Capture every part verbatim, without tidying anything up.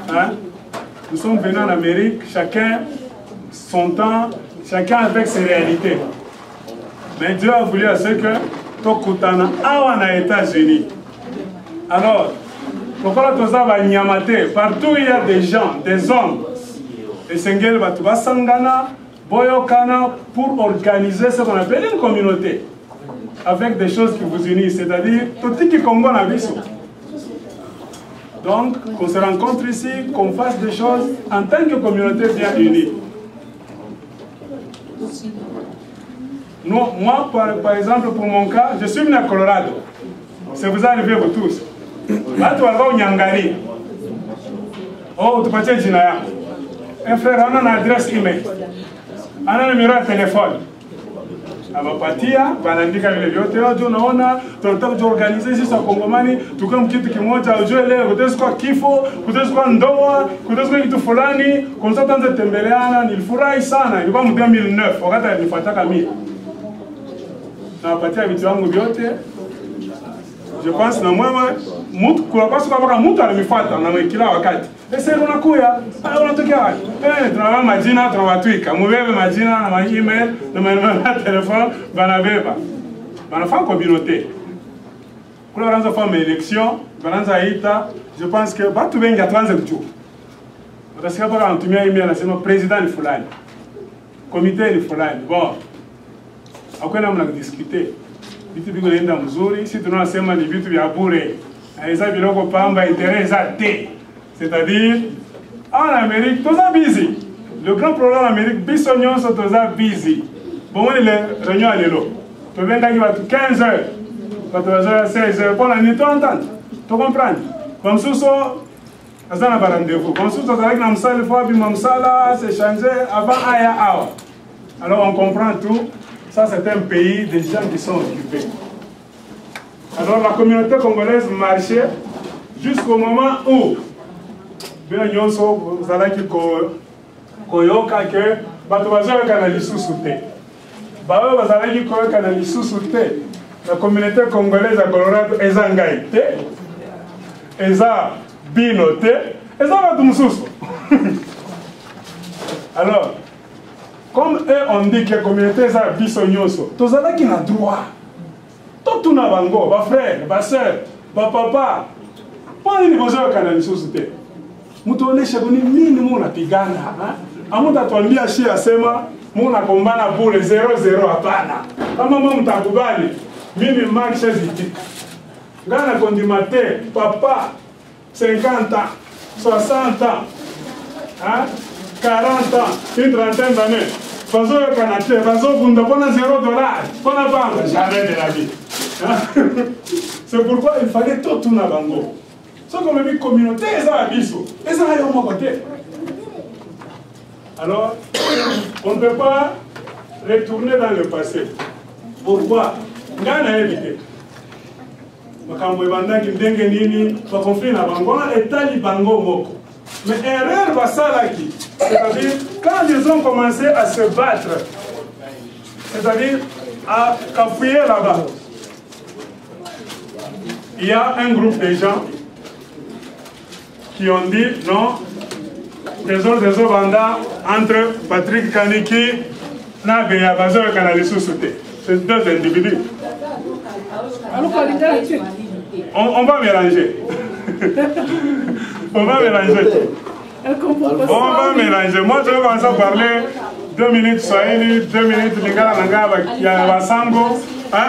Hein? Nous sommes venus en Amérique, chacun son temps, chacun avec ses réalités. Mais Dieu a voulu à ce que Tokutana awa na États-Unis. Alors, pourquoi partout il y a des gens, des hommes, et Sengel Batuba Sangana, Boyokana, pour organiser ce qu'on appelle une communauté, avec des choses qui vous unissent, c'est-à-dire tout ce qui Congo n'a vu. Donc, qu'on se rencontre ici, qu'on fasse des choses en tant que communauté bien unie. Nous, moi, par, par exemple, pour mon cas, je suis venu à Colorado. Ça vous arrive vous tous. Là, tu vas voir au Nyangari. Oh, tu peux dire Jinaya. Un frère, on a une adresse email. On a un numéro de téléphone. Abapatia, wanaandika vile vyote yote unaona, tunataka tuorganize sisi wa Kongomani, tukam kitu kimoja, ujue leo kuteswa kifo, kuteswa ndoa, kuteswa kitu fulani, kwa sababu tanza tembeleana, nilifurahi sana, ilikuwa mu deux mille neuf, wakati nilifuataka mimi. Na wapatia vitu wangu vyote. Je pense na mwewe, mtu kwa pasu kwa mtu alinifuata na kila wakati. Ese unakuya, ah unatokea wapi? Eh, tunawapa majina, tunawatwika. Mubebe majina na ma email, na ma numero ya telefone, banabeba. Banafanya communauté. Kula wanaanza kufanya election, wanaanza ita, je pense que watu wengi hatuanze kujua. Utasikia paka anatumia email anasema president ni fulani. Comité ni fulani. Bon. Hakuna mna kudiscuter. Vitu viko naenda mzuri, si tunasema ni vitu vya bure. Aiza biloko pamba interesa te. C'est-à-dire, en Amérique, tout ça busy. Le grand problème en Amérique, bisognon sont tous ça busy. Bon, les réunions à l'élo. Tu viens d'aller à quinze heures, quatorze heures, seize heures, pour la nuit, tu entends. Tu comprends? Comme ça, ça n'a pas rendez-vous. Comme ça, tu as avec Namsal, il faut que Namsala s'échanger avant Aya Awa. Alors on comprend tout. Ça, c'est un pays des gens qui sont occupés. Alors la communauté congolaise marchait jusqu'au moment où bien nyonso zalaki ko koyoka ke bato bazalaka na lisusu te bawe bazalaki koyoka na lisusu te la communauté congolaise à Colorado eza ngai te eza bino te eza bato mususu. Alors comme eux on dit que la communauté eza biso nyonso tozalaki na droit totuna bango ba frère ba sœur ba papa poni ni bozoyoka na lisusu te. Mutuoneshe kuni nini muna pigana, amuta tuambia shi asema muna kombana bure zero zero hapana. Kama mwa mtakubali, mimi marisha zitika. Ngana kondimate, papa, cinquante ans, soixante ans, hein, quarante ans, une trentaine d'années. Fazo yo kanate, fazo bunda pona zéro dollar, pona banga, jamais de la vie. C'est pourquoi il fallait tout tourner à bango. Ce qu'on a mis communauté, ça a biso. Et ça a eu mon côté. Alors, on ne peut pas retourner dans le passé. Pourquoi? On a évité. Makambo ebanda ki ndenge nini, ba conflit na bango, etali bango moko. Mais erreur basalaki, c'est-à-dire quand ils ont commencé à se battre, c'est-à-dire à cafouiller là-bas, il y a un groupe de gens qui ont dit non, des autres des autres bandas entre Patrick Kaniki et Nabeya Bazo et Kanali Sousouté. C'est deux individus. On, on va mélanger. On va mélanger. On va mélanger. Moi, je vais commencer à parler deux minutes Swahili, deux minutes Lingala Nanga, Yabasango.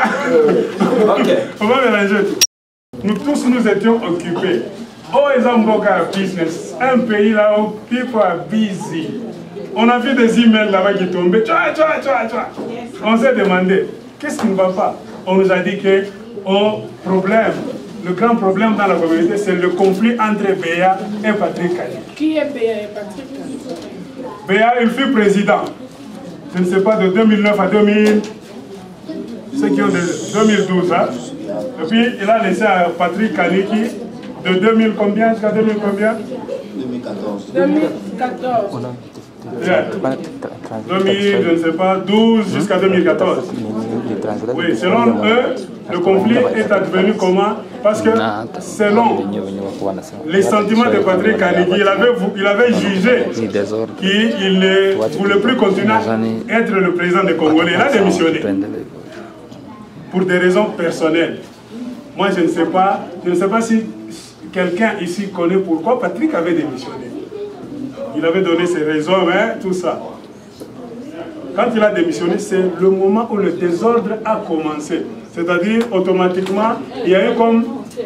On va mélanger tout. Nous tous nous étions occupés. Oh, ils ont beaucoup de business. Un pays là où people are busy. On a vu des emails là-bas qui tombaient. Tchoua, tchoua, tchoua, tchoua. On s'est demandé, qu'est-ce qui ne va pas? On nous a dit que, oh, problème, le grand problème dans la communauté, c'est le conflit entre Béa et Patrick Kani. Qui est Béa et Patrick Kani? Béa, il fut président. Je ne sais pas, de deux mille neuf à deux mille, ceux qui ont de deux mille douze. Hein? Et puis, il a laissé à Patrick Kani qui, de deux mille combien jusqu'à deux mille combien? deux mille quatorze. deux mille quatorze. Yeah. deux mille, je ne sais pas, douze jusqu'à deux mille quatorze. Oui, selon eux, le conflit est advenu comment? Parce que selon les sentiments de Patrick Kanigi, il avait, il avait jugé qu'il ne voulait plus continuer à être le président des Congolais. Il a démissionné pour des raisons personnelles. Moi, je ne sais pas, je ne sais pas si quelqu'un ici connaît pourquoi Patrick avait démissionné. Il avait donné ses raisons, hein, tout ça. Quand il a démissionné, c'est le moment où le désordre a commencé. C'est-à-dire, automatiquement, il y a eu comme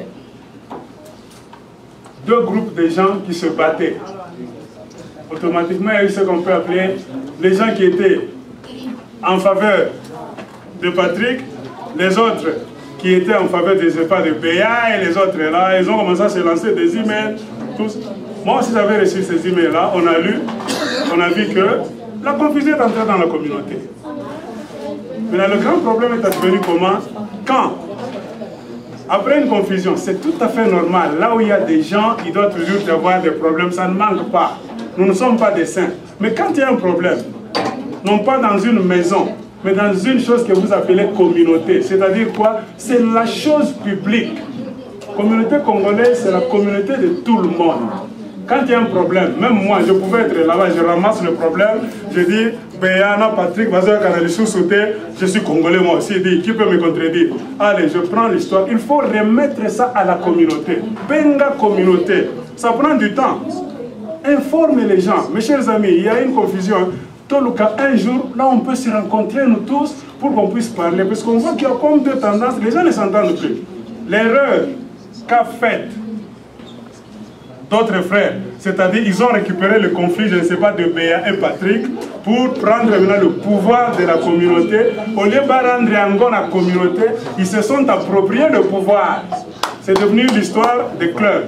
deux groupes de gens qui se battaient. Automatiquement, il y a eu ce qu'on peut appeler les gens qui étaient en faveur de Patrick, les autres qui étaient en faveur des E P A de B A et les autres là, ils ont commencé à se lancer des emails. Tous. Moi aussi j'avais reçu ces emails là, on a lu, on a vu que la confusion est entrée dans la communauté. Mais là, le grand problème est advenu comment? Quand, après une confusion, c'est tout à fait normal, là où il y a des gens, il doit toujours y avoir des problèmes, ça ne manque pas. Nous ne sommes pas des saints. Mais quand il y a un problème, non pas dans une maison, mais dans une chose que vous appelez communauté. C'est-à-dire quoi? C'est la chose publique. Communauté congolaise, c'est la communauté de tout le monde. Quand il y a un problème, même moi, je pouvais être là-bas, je ramasse le problème, je dis, Béana, Patrick, je suis congolais moi aussi, dit, qui peut me contredire? Allez, je prends l'histoire, il faut remettre ça à la communauté. Benga communauté, ça prend du temps. Informe les gens. Mes chers amis, il y a une confusion. Un jour, là on peut se rencontrer nous tous pour qu'on puisse parler. Parce qu'on voit qu'il y a comme deux tendances, les gens ne s'entendent plus. L'erreur qu'a faite d'autres frères, c'est-à-dire ils ont récupéré le conflit, je ne sais pas, de Béa et Patrick, pour prendre maintenant le pouvoir de la communauté. Au lieu de rendre encore la communauté, ils se sont appropriés le pouvoir. C'est devenu l'histoire des clubs.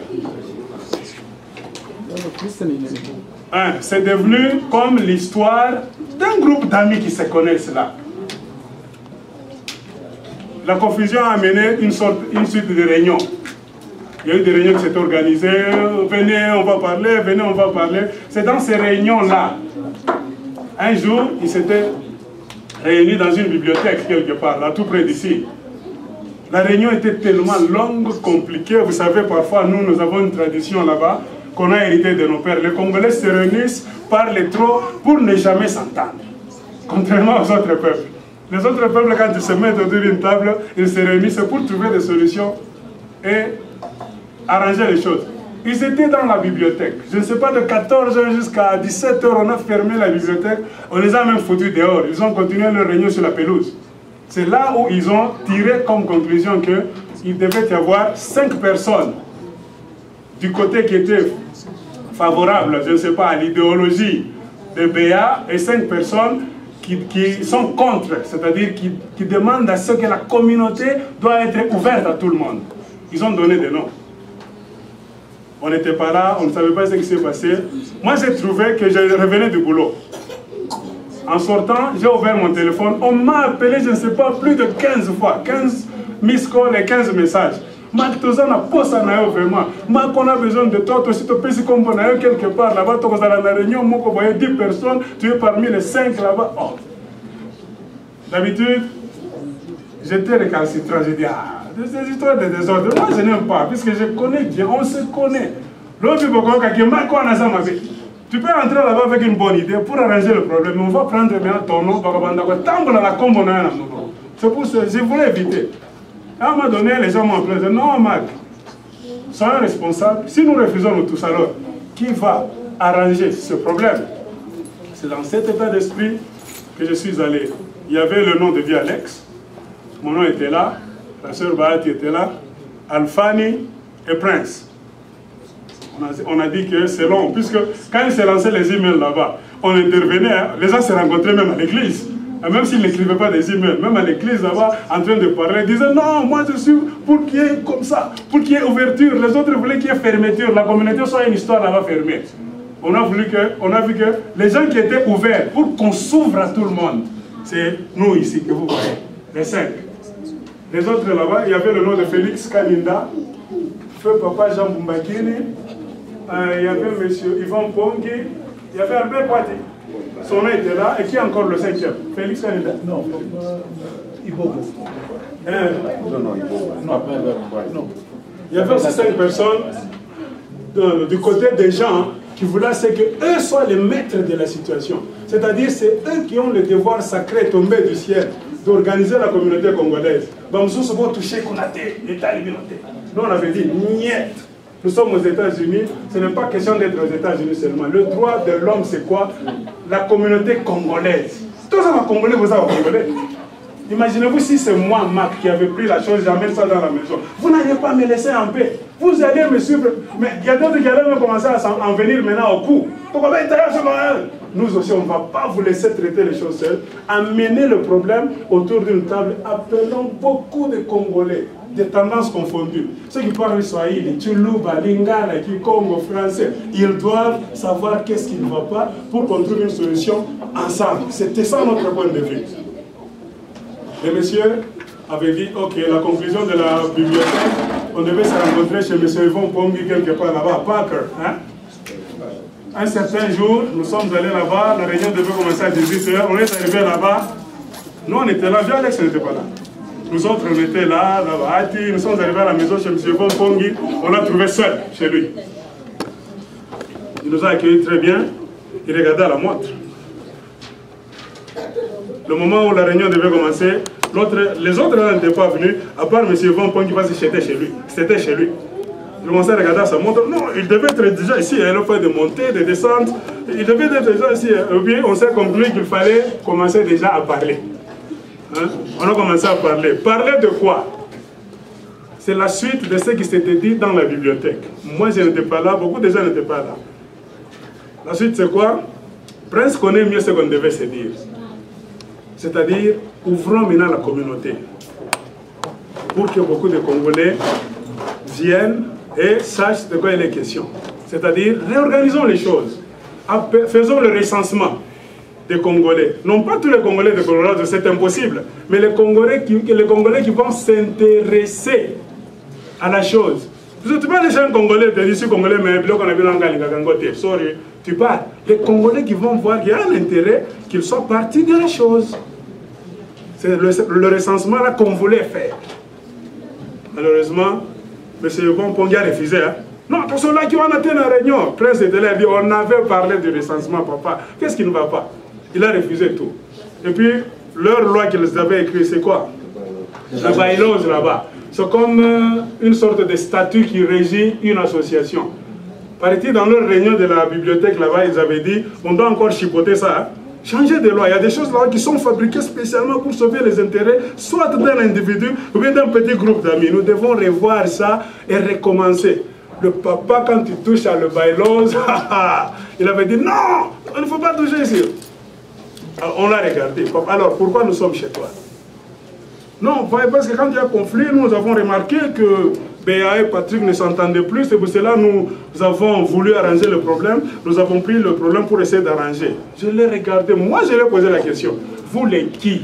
Hein, c'est devenu comme l'histoire d'un groupe d'amis qui se connaissent là. La confusion a amené une, sorte, une suite de réunions. Il y a eu des réunions qui s'étaient organisées, venez, on va parler, venez, on va parler. C'est dans ces réunions-là. Un jour, ils s'étaient réunis dans une bibliothèque quelque part, là, tout près d'ici. La réunion était tellement longue, compliquée. Vous savez, parfois, nous, nous avons une tradition là-bas qu'on a hérité de nos pères. Les Congolais se réunissent, parlent trop pour ne jamais s'entendre. Contrairement aux autres peuples. Les autres peuples, quand ils se mettent autour d'une table, ils se réunissent pour trouver des solutions et arranger les choses. Ils étaient dans la bibliothèque. Je ne sais pas, de quatorze heures jusqu'à dix-sept heures, on a fermé la bibliothèque. On les a même foutus dehors. Ils ont continué leur réunion sur la pelouse. C'est là où ils ont tiré comme conclusion qu'il devait y avoir cinq personnes du côté qui était favorable, je ne sais pas, à l'idéologie de B A et cinq personnes qui, qui sont contre, c'est-à-dire qui, qui demandent à ce que la communauté doit être ouverte à tout le monde. Ils ont donné des noms. On n'était pas là, on ne savait pas ce qui s'est passé. Moi, j'ai trouvé que je revenais du boulot. En sortant, j'ai ouvert mon téléphone. On m'a appelé, je ne sais pas, plus de quinze fois. quinze miss calls et quinze messages. Marc Tozan a posé vraiment. Marc, on a besoin de toi. Toi aussi, tu peux comme on a eu quelque part là-bas. Tu as la réunion, moi, on voyait dix personnes. Tu es parmi les cinq là-bas. Oh. D'habitude, j'étais récalcitrant. J'ai dit, ah, ces histoires de désordre, moi, je n'aime pas. Puisque je connais bien, on se connaît. L'autre, tu peux entrer là-bas avec une bonne idée pour arranger le problème. On va prendre maintenant ton nom. C'est pour ça que je voulais éviter. À un moment donné, les gens m'ont appelé, non, Marc, soyons responsables. Si nous refusons nous tous, alors, qui va arranger ce problème? C'est dans cet état d'esprit que je suis allé. Il y avait le nom de vie Alex, mon nom était là, la sœur Bahati était là, Alfani et Prince. On a, on a dit que c'est long, puisque quand ils s'est lancé les emails là-bas, on intervenait, hein, les gens se rencontraient même à l'église. Même s'ils n'écrivaient pas des emails, même à l'église là-bas, en train de parler, ils disaient non, moi je suis pour qu'il y ait comme ça, pour qu'il y ait ouverture. Les autres voulaient qu'il y ait fermeture. La communauté soit une histoire là-bas fermée. On a, voulu que, on a vu que les gens qui étaient ouverts pour qu'on s'ouvre à tout le monde, c'est nous ici que vous voyez, les cinq. Les autres là-bas, il y avait le nom de Félix Kalinda, Feu Papa Jean Bumbakini, euh, il y avait M. Yvan Pongi, il y avait Albert Pati. Son nom était là, et qui est encore le cinquième? Félix Kalinda? Non. Ibobo. Euh, non, non, Ibobo. Non, non. Il y avait aussi cinq personnes de, du côté des gens qui voulaient que eux soient les maîtres de la situation. C'est-à-dire, c'est eux qui ont le devoir sacré tombé du ciel d'organiser la communauté congolaise. Nous sommes touchés qu'on a l'État communauté. Nous, on avait dit, niet. Nous sommes aux États-Unis, ce n'est pas question d'être aux États-Unis seulement. Le droit de l'homme, c'est quoi? La communauté congolaise. Tous les Congolais, vous avez Congolais. Imaginez-vous si c'est moi, Marc, qui avait pris la chose, j'amène ça dans la maison. Vous n'allez pas me laisser en paix. Vous allez me suivre. Mais il y a d'autres qui allaient même commencer à en venir maintenant au coup. Nous aussi, on ne va pas vous laisser traiter les choses seules. Amener le problème autour d'une table, appelons beaucoup de Congolais, de tendances confondues. Ceux qui parlent Swahili, Tchuluba, Lingala, Kikongo, français, ils doivent savoir qu'est-ce qui ne va pas pour qu'on trouve une solution ensemble. C'était ça notre point de vue. Les messieurs avaient dit, ok, la conclusion de la bibliothèque, on devait se rencontrer chez M. Yvon Pongi quelque part là-bas, à Parker. Hein? Un certain jour, nous sommes allés là-bas, la réunion devait commencer à dix-huit heures, on est arrivé là-bas. Nous, on était là, vieux Alex n'était pas là. Nous autres, on était là, là-bas, nous sommes arrivés à la maison chez M. Yvon Pongi, on l'a trouvé seul chez lui. Il nous a accueillis très bien, il regardait à la montre. Le moment où la réunion devait commencer, les autres n'étaient pas venus, à part M. Yvon Pongi parce que c'était chez lui. C'était chez lui. Il commençait à regarder à sa montre. Non, il devait être déjà ici. Il a fait de monter, de descendre. Il devait être déjà ici. Et puis, on s'est conclu qu'il fallait commencer déjà à parler. Hein? On a commencé à parler. Parler de quoi? C'est la suite de ce qui s'était dit dans la bibliothèque. Moi, je n'étais pas là. Beaucoup de gens n'étaient pas là. La suite, c'est quoi? Prince connaît mieux ce qu'on devait se dire. C'est-à-dire, ouvrons maintenant la communauté pour que beaucoup de Congolais viennent et sachent de quoi il est question. C'est-à-dire, réorganisons les choses. Faisons le recensement des Congolais. Non pas tous les Congolais de Colorado, c'est impossible, mais les Congolais qui, les Congolais qui vont s'intéresser à la chose. Tu ne peux pas laisser un Congolais te dire, Congolais, mais qu'on a vu dans le sorry, tu parles. Les Congolais qui vont voir qu'il y a un intérêt qu'ils soient partis de la chose. C'est le, le recensement là qu'on voulait faire. Malheureusement, M. Yvon Pongi a refusé. Hein? Non, tous ceux-là qui ont été dans la réunion, Prince était là, dit, on avait parlé du recensement, papa. Qu'est-ce qui ne va pas? Il a refusé tout. Et puis, leur loi qu'ils avaient écrite, c'est quoi? La bailose là-bas. C'est comme euh, une sorte de statut qui régit une association. Paraît-il, dans leur réunion de la bibliothèque là-bas, ils avaient dit, on doit encore chipoter ça. Hein? Changer de loi. Il y a des choses là qui sont fabriquées spécialement pour sauver les intérêts, soit d'un individu ou bien d'un petit groupe d'amis. Nous devons revoir ça et recommencer. Le papa, quand il touche à le bailose, il avait dit non, il ne faut pas toucher ici. Alors, on l'a regardé. Alors, pourquoi nous sommes chez toi? Non, parce que quand il y a conflit, nous avons remarqué que B A et Patrick ne s'entendaient plus. C'est pour cela que nous avons voulu arranger le problème. Nous avons pris le problème pour essayer d'arranger. Je l'ai regardé. Moi, je lui ai posé la question. Vous les qui?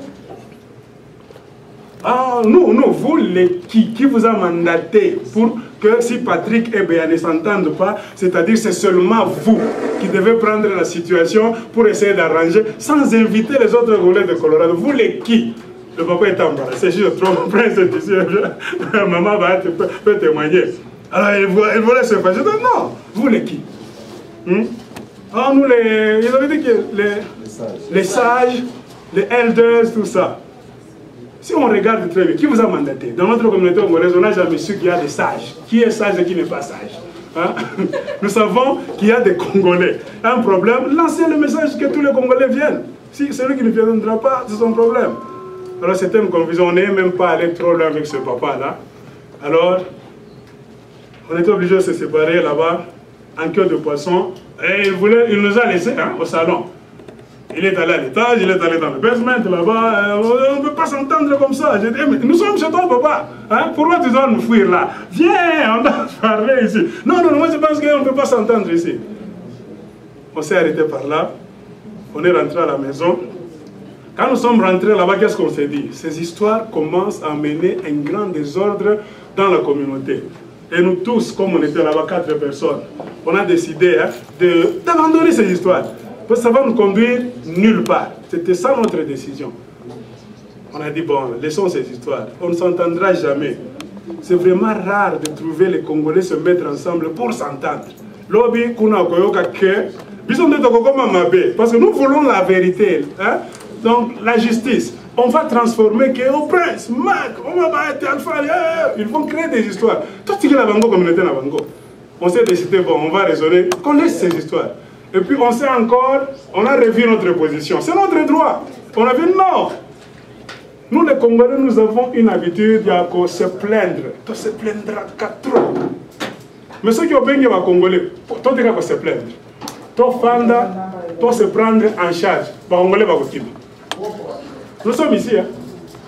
Ah, nous, nous, vous les qui? Qui vous a mandaté pour que si Patrick et B A ne s'entendent pas, c'est-à-dire c'est seulement vous qui devez prendre la situation pour essayer d'arranger sans inviter les autres Congolais de Colorado. Vous les qui? Le papa est embarrassé. Si je trouve Prince ici, maman va te, peut témoigner. Alors il voulait, il voulait se faire. Je dis non, vous les qui? Hmm? Alors nous les. Ils avaient dit que les, les sages, les, sages, les elders, tout ça. Si on regarde très bien, qui vous a mandaté? Dans notre communauté congolaise, on n'a jamais su qu'il y a des sages. Qui est sage et qui n'est pas sage? Hein? Nous savons qu'il y a des Congolais. Un problème, lancez le message que tous les Congolais viennent. Si celui qui ne viendra pas, c'est son problème. Alors c'était une confusion, on n'est même pas allé trop loin avec ce papa-là. Alors, on était obligé de se séparer là-bas, en queue de poisson. Et il, voulait, il nous a laissés hein, au salon. Il est allé à l'étage, il est allé dans le basement là-bas. On ne peut pas s'entendre comme ça. J'ai dit, mais nous sommes chez toi, papa. Hein? Pourquoi tu dois nous fuir là? Viens, on doit parler ici. Non, non, moi je pense qu'on ne peut pas s'entendre ici. On s'est arrêté par là. On est rentré à la maison. Quand nous sommes rentrés là-bas, qu'est-ce qu'on s'est dit? Ces histoires commencent à mener un grand désordre dans la communauté. Et nous tous, comme on était là-bas, quatre personnes, on a décidé hein, d'abandonner ces histoires. Parce que ça va nous conduire nulle part. C'était ça notre décision. On a dit, bon, laissons ces histoires. On ne s'entendra jamais. C'est vraiment rare de trouver les Congolais se mettre ensemble pour s'entendre. Lobby, kuna koyoka ke, bison de tokokoma mabe, parce que nous voulons la vérité. Hein? Donc, la justice. On va transformer que au prince, Mac, on va battre Alpha, ils vont créer des histoires. Tout ce qui est la Bango, communauté la Bango. On s'est décidé, bon, on va raisonner, qu'on laisse ces histoires. Et puis on sait encore, on a revu notre position. C'est notre droit. On a dit non. Nous les Congolais, nous avons une habitude de se plaindre. De se plaindre qu'à trop. Mais ceux qui ont bien les Congolais, toi tu vas se plaindre. Toi fanda, toi se prendre en charge. Les Congolais vont quitter. Nous sommes ici. Hein.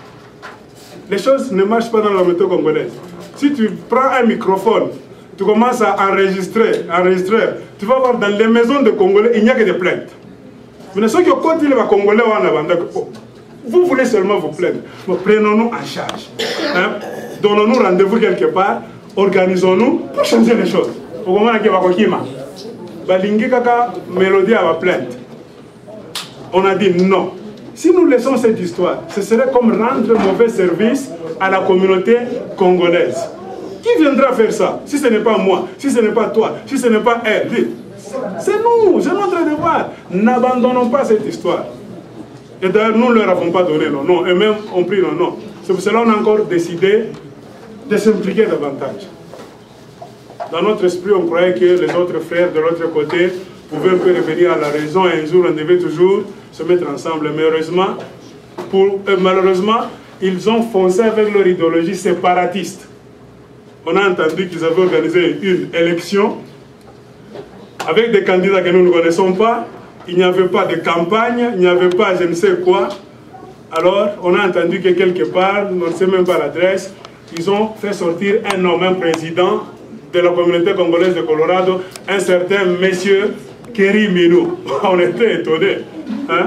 Les choses ne marchent pas dans la méthode congolaise. Si tu prends un microphone, tu commences à enregistrer, enregistrer, tu vas voir dans les maisons de Congolais, il n'y a que des plaintes. Mais ceux qui ont continué les Congolais, vous voulez seulement vous plaindre. Prenons-nous en charge. Hein? Donnons-nous rendez-vous quelque part, organisons-nous pour changer les choses. Au moment où il y a une mélodie à la plainte, on a dit non. Si nous laissons cette histoire, ce serait comme rendre mauvais service à la communauté congolaise. Qui viendra faire ça? Si ce n'est pas moi, si ce n'est pas toi, si ce n'est pas elle. C'est nous, c'est notre devoir. N'abandonnons pas cette histoire. Et d'ailleurs, nous ne leur avons pas donné nos noms, eux-mêmes ont pris nos noms. C'est pour cela qu'on a encore décidé de s'impliquer davantage. Dans notre esprit, on croyait que les autres frères de l'autre côté pouvaient un peu revenir à la raison et un jour, on devait toujours se mettre ensemble. Mais heureusement, pour eux, malheureusement, ils ont foncé avec leur idéologie séparatiste. On a entendu qu'ils avaient organisé une élection avec des candidats que nous ne connaissons pas. Il n'y avait pas de campagne, il n'y avait pas je ne sais quoi. Alors, on a entendu que quelque part, on ne sait même pas l'adresse, ils ont fait sortir un homme, un président de la communauté congolaise de Colorado, un certain monsieur Kerry Minou. On était étonnés. Hein?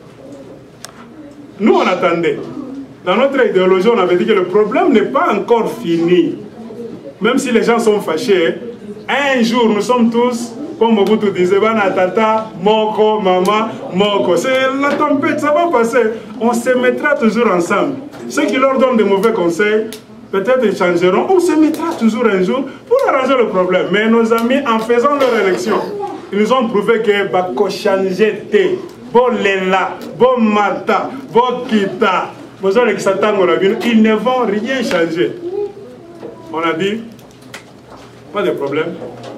Nous, on attendait. Dans notre idéologie, on avait dit que le problème n'est pas encore fini. Même si les gens sont fâchés, un jour, nous sommes tous, comme Mobutu disait, Bana Tata, Moko, Maman, Moko. C'est la tempête, ça va passer. On se mettra toujours ensemble. Ceux qui leur donnent de mauvais conseils, peut-être ils changeront. On se mettra toujours un jour pour arranger le problème. Mais nos amis, en faisant leur élection, ils nous ont prouvé que Bako changer té, bon lela, bon mata, bon kita, ils ne vont rien changer. On a dit, pas de problème.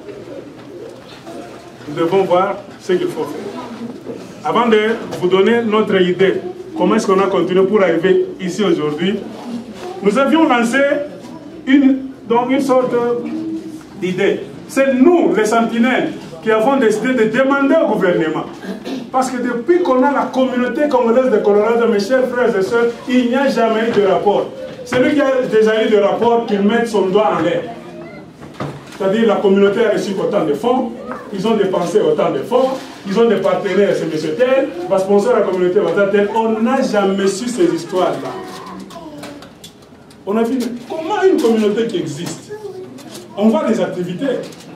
Nous devons voir ce qu'il faut faire. Avant de vous donner notre idée, comment est-ce qu'on a continué pour arriver ici aujourd'hui, nous avions lancé une, donc une sorte d'idée. C'est nous, les sentinelles, qui avons décidé de demander au gouvernement. Parce que depuis qu'on a la communauté congolaise de Colorado, mes chers frères et sœurs, il n'y a jamais eu de rapport. Celui qui a déjà eu de rapport, qu'il mette son doigt en l'air. C'est-à-dire la communauté a reçu autant de fonds, ils ont dépensé autant de fonds, ils ont des partenaires, c'est M. Tel, va sponsor la communauté, tel. On n'a jamais su ces histoires-là. On a vu comment une communauté qui existe, on voit des activités.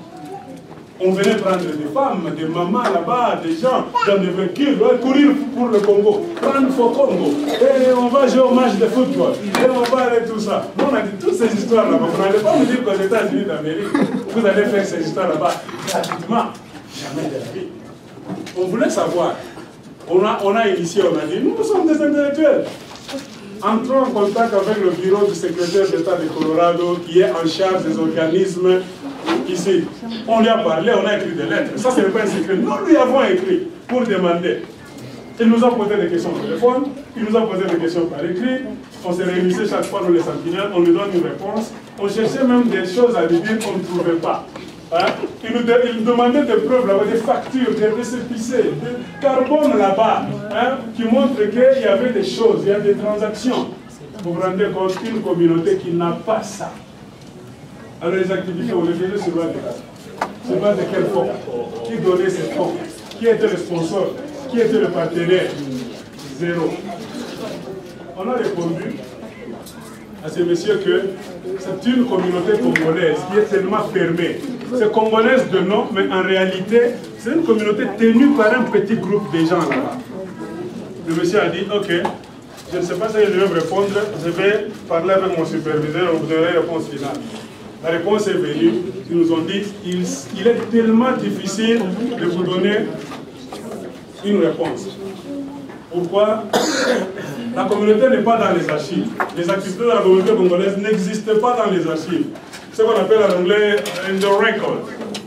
On venait prendre des femmes, des mamans là-bas, des gens dans des véhicules, courir pour le Congo, prendre pour Congo, et on va jouer au match de football, et on va aller tout ça. Nous, on a dit toutes ces histoires là-bas. Vous n'allez pas me dire qu'aux États-Unis d'Amérique, vous allez faire ces histoires là-bas gratuitement. Jamais de la vie. On voulait savoir. On a, on a initié, on a dit, nous sommes des intellectuels. Entrons en contact avec le bureau du secrétaire d'État de Colorado qui est en charge des organismes ici. On lui a parlé, on a écrit des lettres. Ça, ce n'est pas un secret. Nous lui avons écrit pour demander. Il nous a posé des questions au téléphone, il nous a posé des questions par écrit. On s'est réunissait chaque fois, nous les sentinelles, on lui donne une réponse. On cherchait même des choses à lui dire qu'on ne trouvait pas. Hein? Il, nous de, il nous demandait des preuves là-bas, des factures, des récépissés, des carbone là-bas, hein, qui montrent qu'il y avait des choses, il y a des transactions. Vous vous rendez compte qu'une communauté qui n'a pas ça. Alors les activités, on les faisait sur base de ça. Sur base de quel fonds? Qui donnait ces fonds? Qui était le sponsor? Qui était le partenaire? Zéro. On a répondu à ces messieurs que c'est une communauté congolaise qui est tellement fermée. C'est congolaise de nom, mais en réalité, c'est une communauté tenue par un petit groupe de gens là-bas. Le monsieur a dit, ok, Je ne sais pas si je vais me répondre. Je vais parler avec mon superviseur, on vous donner la réponse finale. La réponse est venue. Ils nous ont dit qu'il il est tellement difficile de vous donner une réponse. Pourquoi? La communauté n'est pas dans les archives. Les activités de la communauté congolaise n'existent pas dans les archives. C'est ce qu'on appelle en anglais in the record.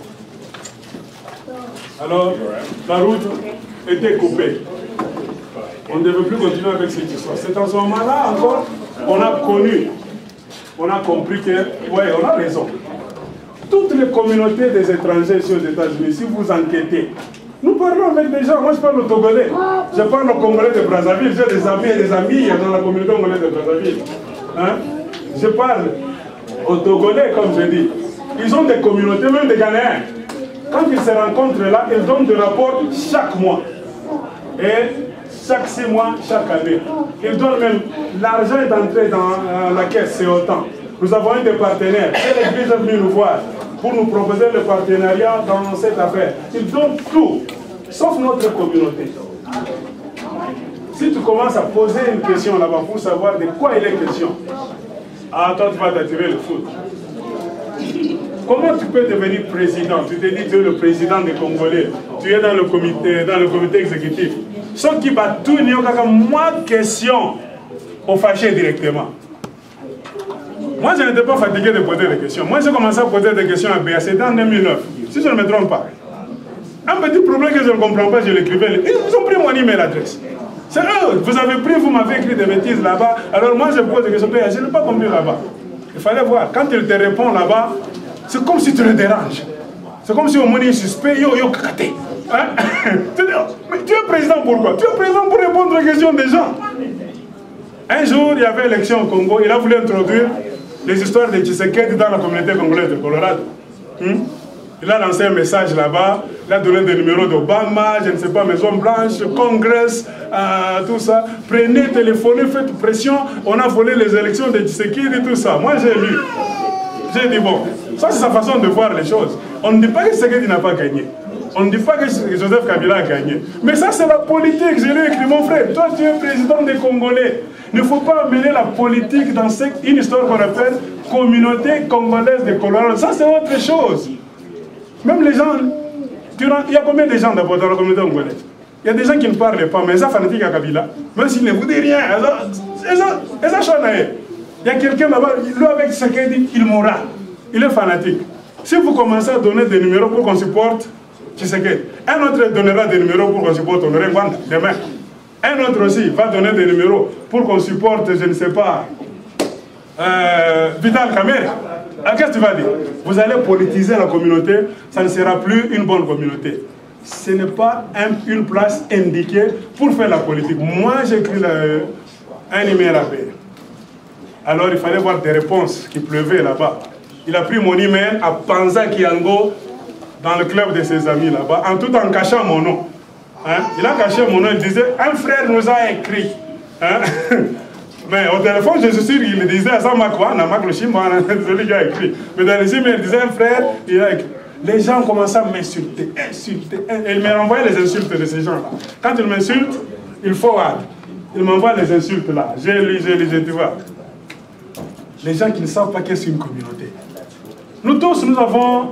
Alors, la route était coupée. On ne devait plus continuer avec cette histoire. C'est en ce moment-là encore qu'on a connu, on a compris que, oui, on a raison. Toutes les communautés des étrangers ici aux États-Unis, si vous enquêtez, nous parlons avec des gens. Moi, je parle au Togolais. Je parle au Congolais de Brazzaville. J'ai des amis et des amis dans la communauté congolaise de Brazzaville. Hein? Je parle aux Togolais, comme je dis. Ils ont des communautés, même des Ghanéens. Quand ils se rencontrent là, ils donnent des rapports chaque mois. Et chaque six mois, chaque année. Ils donnent même, l'argent est entré dans la caisse, c'est autant. Nous avons un des partenaires. L'Église est venue nous voir pour nous proposer le partenariat dans cette affaire. Ils donnent tout, sauf notre communauté. Si tu commences à poser une question là-bas pour savoir de quoi il est question, ah, toi tu vas t'attirer le foot. Comment tu peux devenir président? Tu te dis tu es le président des Congolais. Tu es dans le comité, dans le comité exécutif. Ceux qui battent tout, il n'y a qu'à moi question au fâché directement. Moi, je n'étais pas fatigué de poser des questions. Moi, j'ai commencé à poser des questions à B A C D en deux mille neuf, si je ne me trompe pas. Un petit problème que je ne comprends pas, je l'écrivais. Ils ont pris mon email adresse. C'est eux, vous avez pris, vous m'avez écrit des bêtises là-bas. Alors moi, je pose des questions, je n'ai pas compris là-bas. Il fallait voir, quand il te répond là-bas, c'est comme si tu le déranges. C'est comme si au moins il est suspect, yo, yo, kakate. Hein? Mais tu es président pourquoi? Tu es président pour répondre aux questions des gens. Un jour, il y avait élection au Congo, il a voulu introduire les histoires de Tshisekedi dans la communauté congolaise de Colorado. Hmm? Il a lancé un message là-bas, il a donné des numéros d'Obama, je ne sais pas, Maison Blanche, Congrès, euh, tout ça. Prenez, téléphonez, faites pression, on a volé les élections de Tshisekedi et tout ça. Moi, j'ai lu. J'ai dit, bon, ça c'est sa façon de voir les choses. On ne dit pas que Tshisekedi n'a pas gagné. On ne dit pas que Joseph Kabila a gagné. Mais ça, c'est la politique. Je l'ai écrit, mon frère. Toi, tu es président des Congolais. Il ne faut pas amener la politique dans cette, une histoire qu'on appelle communauté congolaise de Colorado. Ça, c'est autre chose. Même les gens... Il y a combien de gens d'abord dans la communauté congolaise? Il y a des gens qui ne parlent pas, mais ils sont fanatiques à Kabila. Même s'ils ne vous disent rien. Ils sont Il y a quelqu'un là-bas, lui avec Tshisekedi, il mourra. Il est fanatique. Si vous commencez à donner des numéros pour qu'on supporte Tshisekedi, un autre donnera des numéros pour qu'on supporte Honoré Ngwanda demain. Un autre aussi va donner des numéros pour qu'on supporte, je ne sais pas, euh, Vital Kamerhe. Qu'est-ce que tu vas dire? Vous allez politiser la communauté, ça ne sera plus une bonne communauté. Ce n'est pas un, une place indiquée pour faire la politique. Moi, j'écris un email à paix. Alors il fallait voir des réponses qui pleuvaient là-bas. Il a pris mon email à Panza Kiango dans le club de ses amis là-bas, en tout en cachant mon nom. Hein? Il a caché mon nom, il disait, un frère nous a écrit. Hein? Mais au téléphone, je suis sûr qu'il disait à Samakwa, celui qui a écrit. Mais dans les emails, il disait, un frère, il a écrit. Les gens commençaient à m'insulter, insulter. Et il m'a envoyé les insultes de ces gens-là. Quand ils m'insultent, il forward. Il m'envoie les insultes là. J'ai lu, j'ai lu, j'ai tu vois. Les gens qui ne savent pas qu'est-ce qu'une communauté. Nous tous, nous avons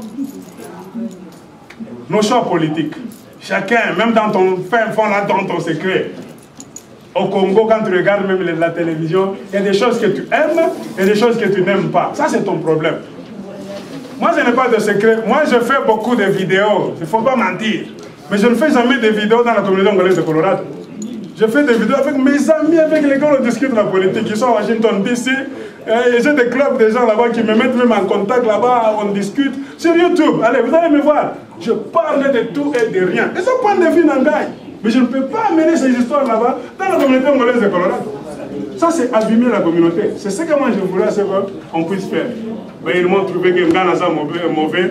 nos choix politiques. Chacun, même dans ton fin fond, là, dans ton secret. Au Congo, quand tu regardes même la télévision, il y a des choses que tu aimes et des choses que tu n'aimes pas. Ça, c'est ton problème. Moi, je n'ai pas de secret. Moi, je fais beaucoup de vidéos. Il ne faut pas mentir. Mais je ne fais jamais de vidéos dans la communauté congolaise de Colorado. Je fais des vidéos avec mes amis avec lesquels on discute la politique. Ils sont à Washington D C. J'ai des clubs de gens là-bas qui me mettent même en contact là-bas. On discute sur YouTube. Allez, vous allez me voir. Je parle de tout et de rien. Et ça prend des vies dans gagne. Mais je ne peux pas amener ces histoires là-bas dans la communauté congolaise de Colorado. Ça, c'est abîmer la communauté. C'est ce que moi je voulais qu'on puisse faire. Mais ils m'ont trouvé que Ngana ça mauvais.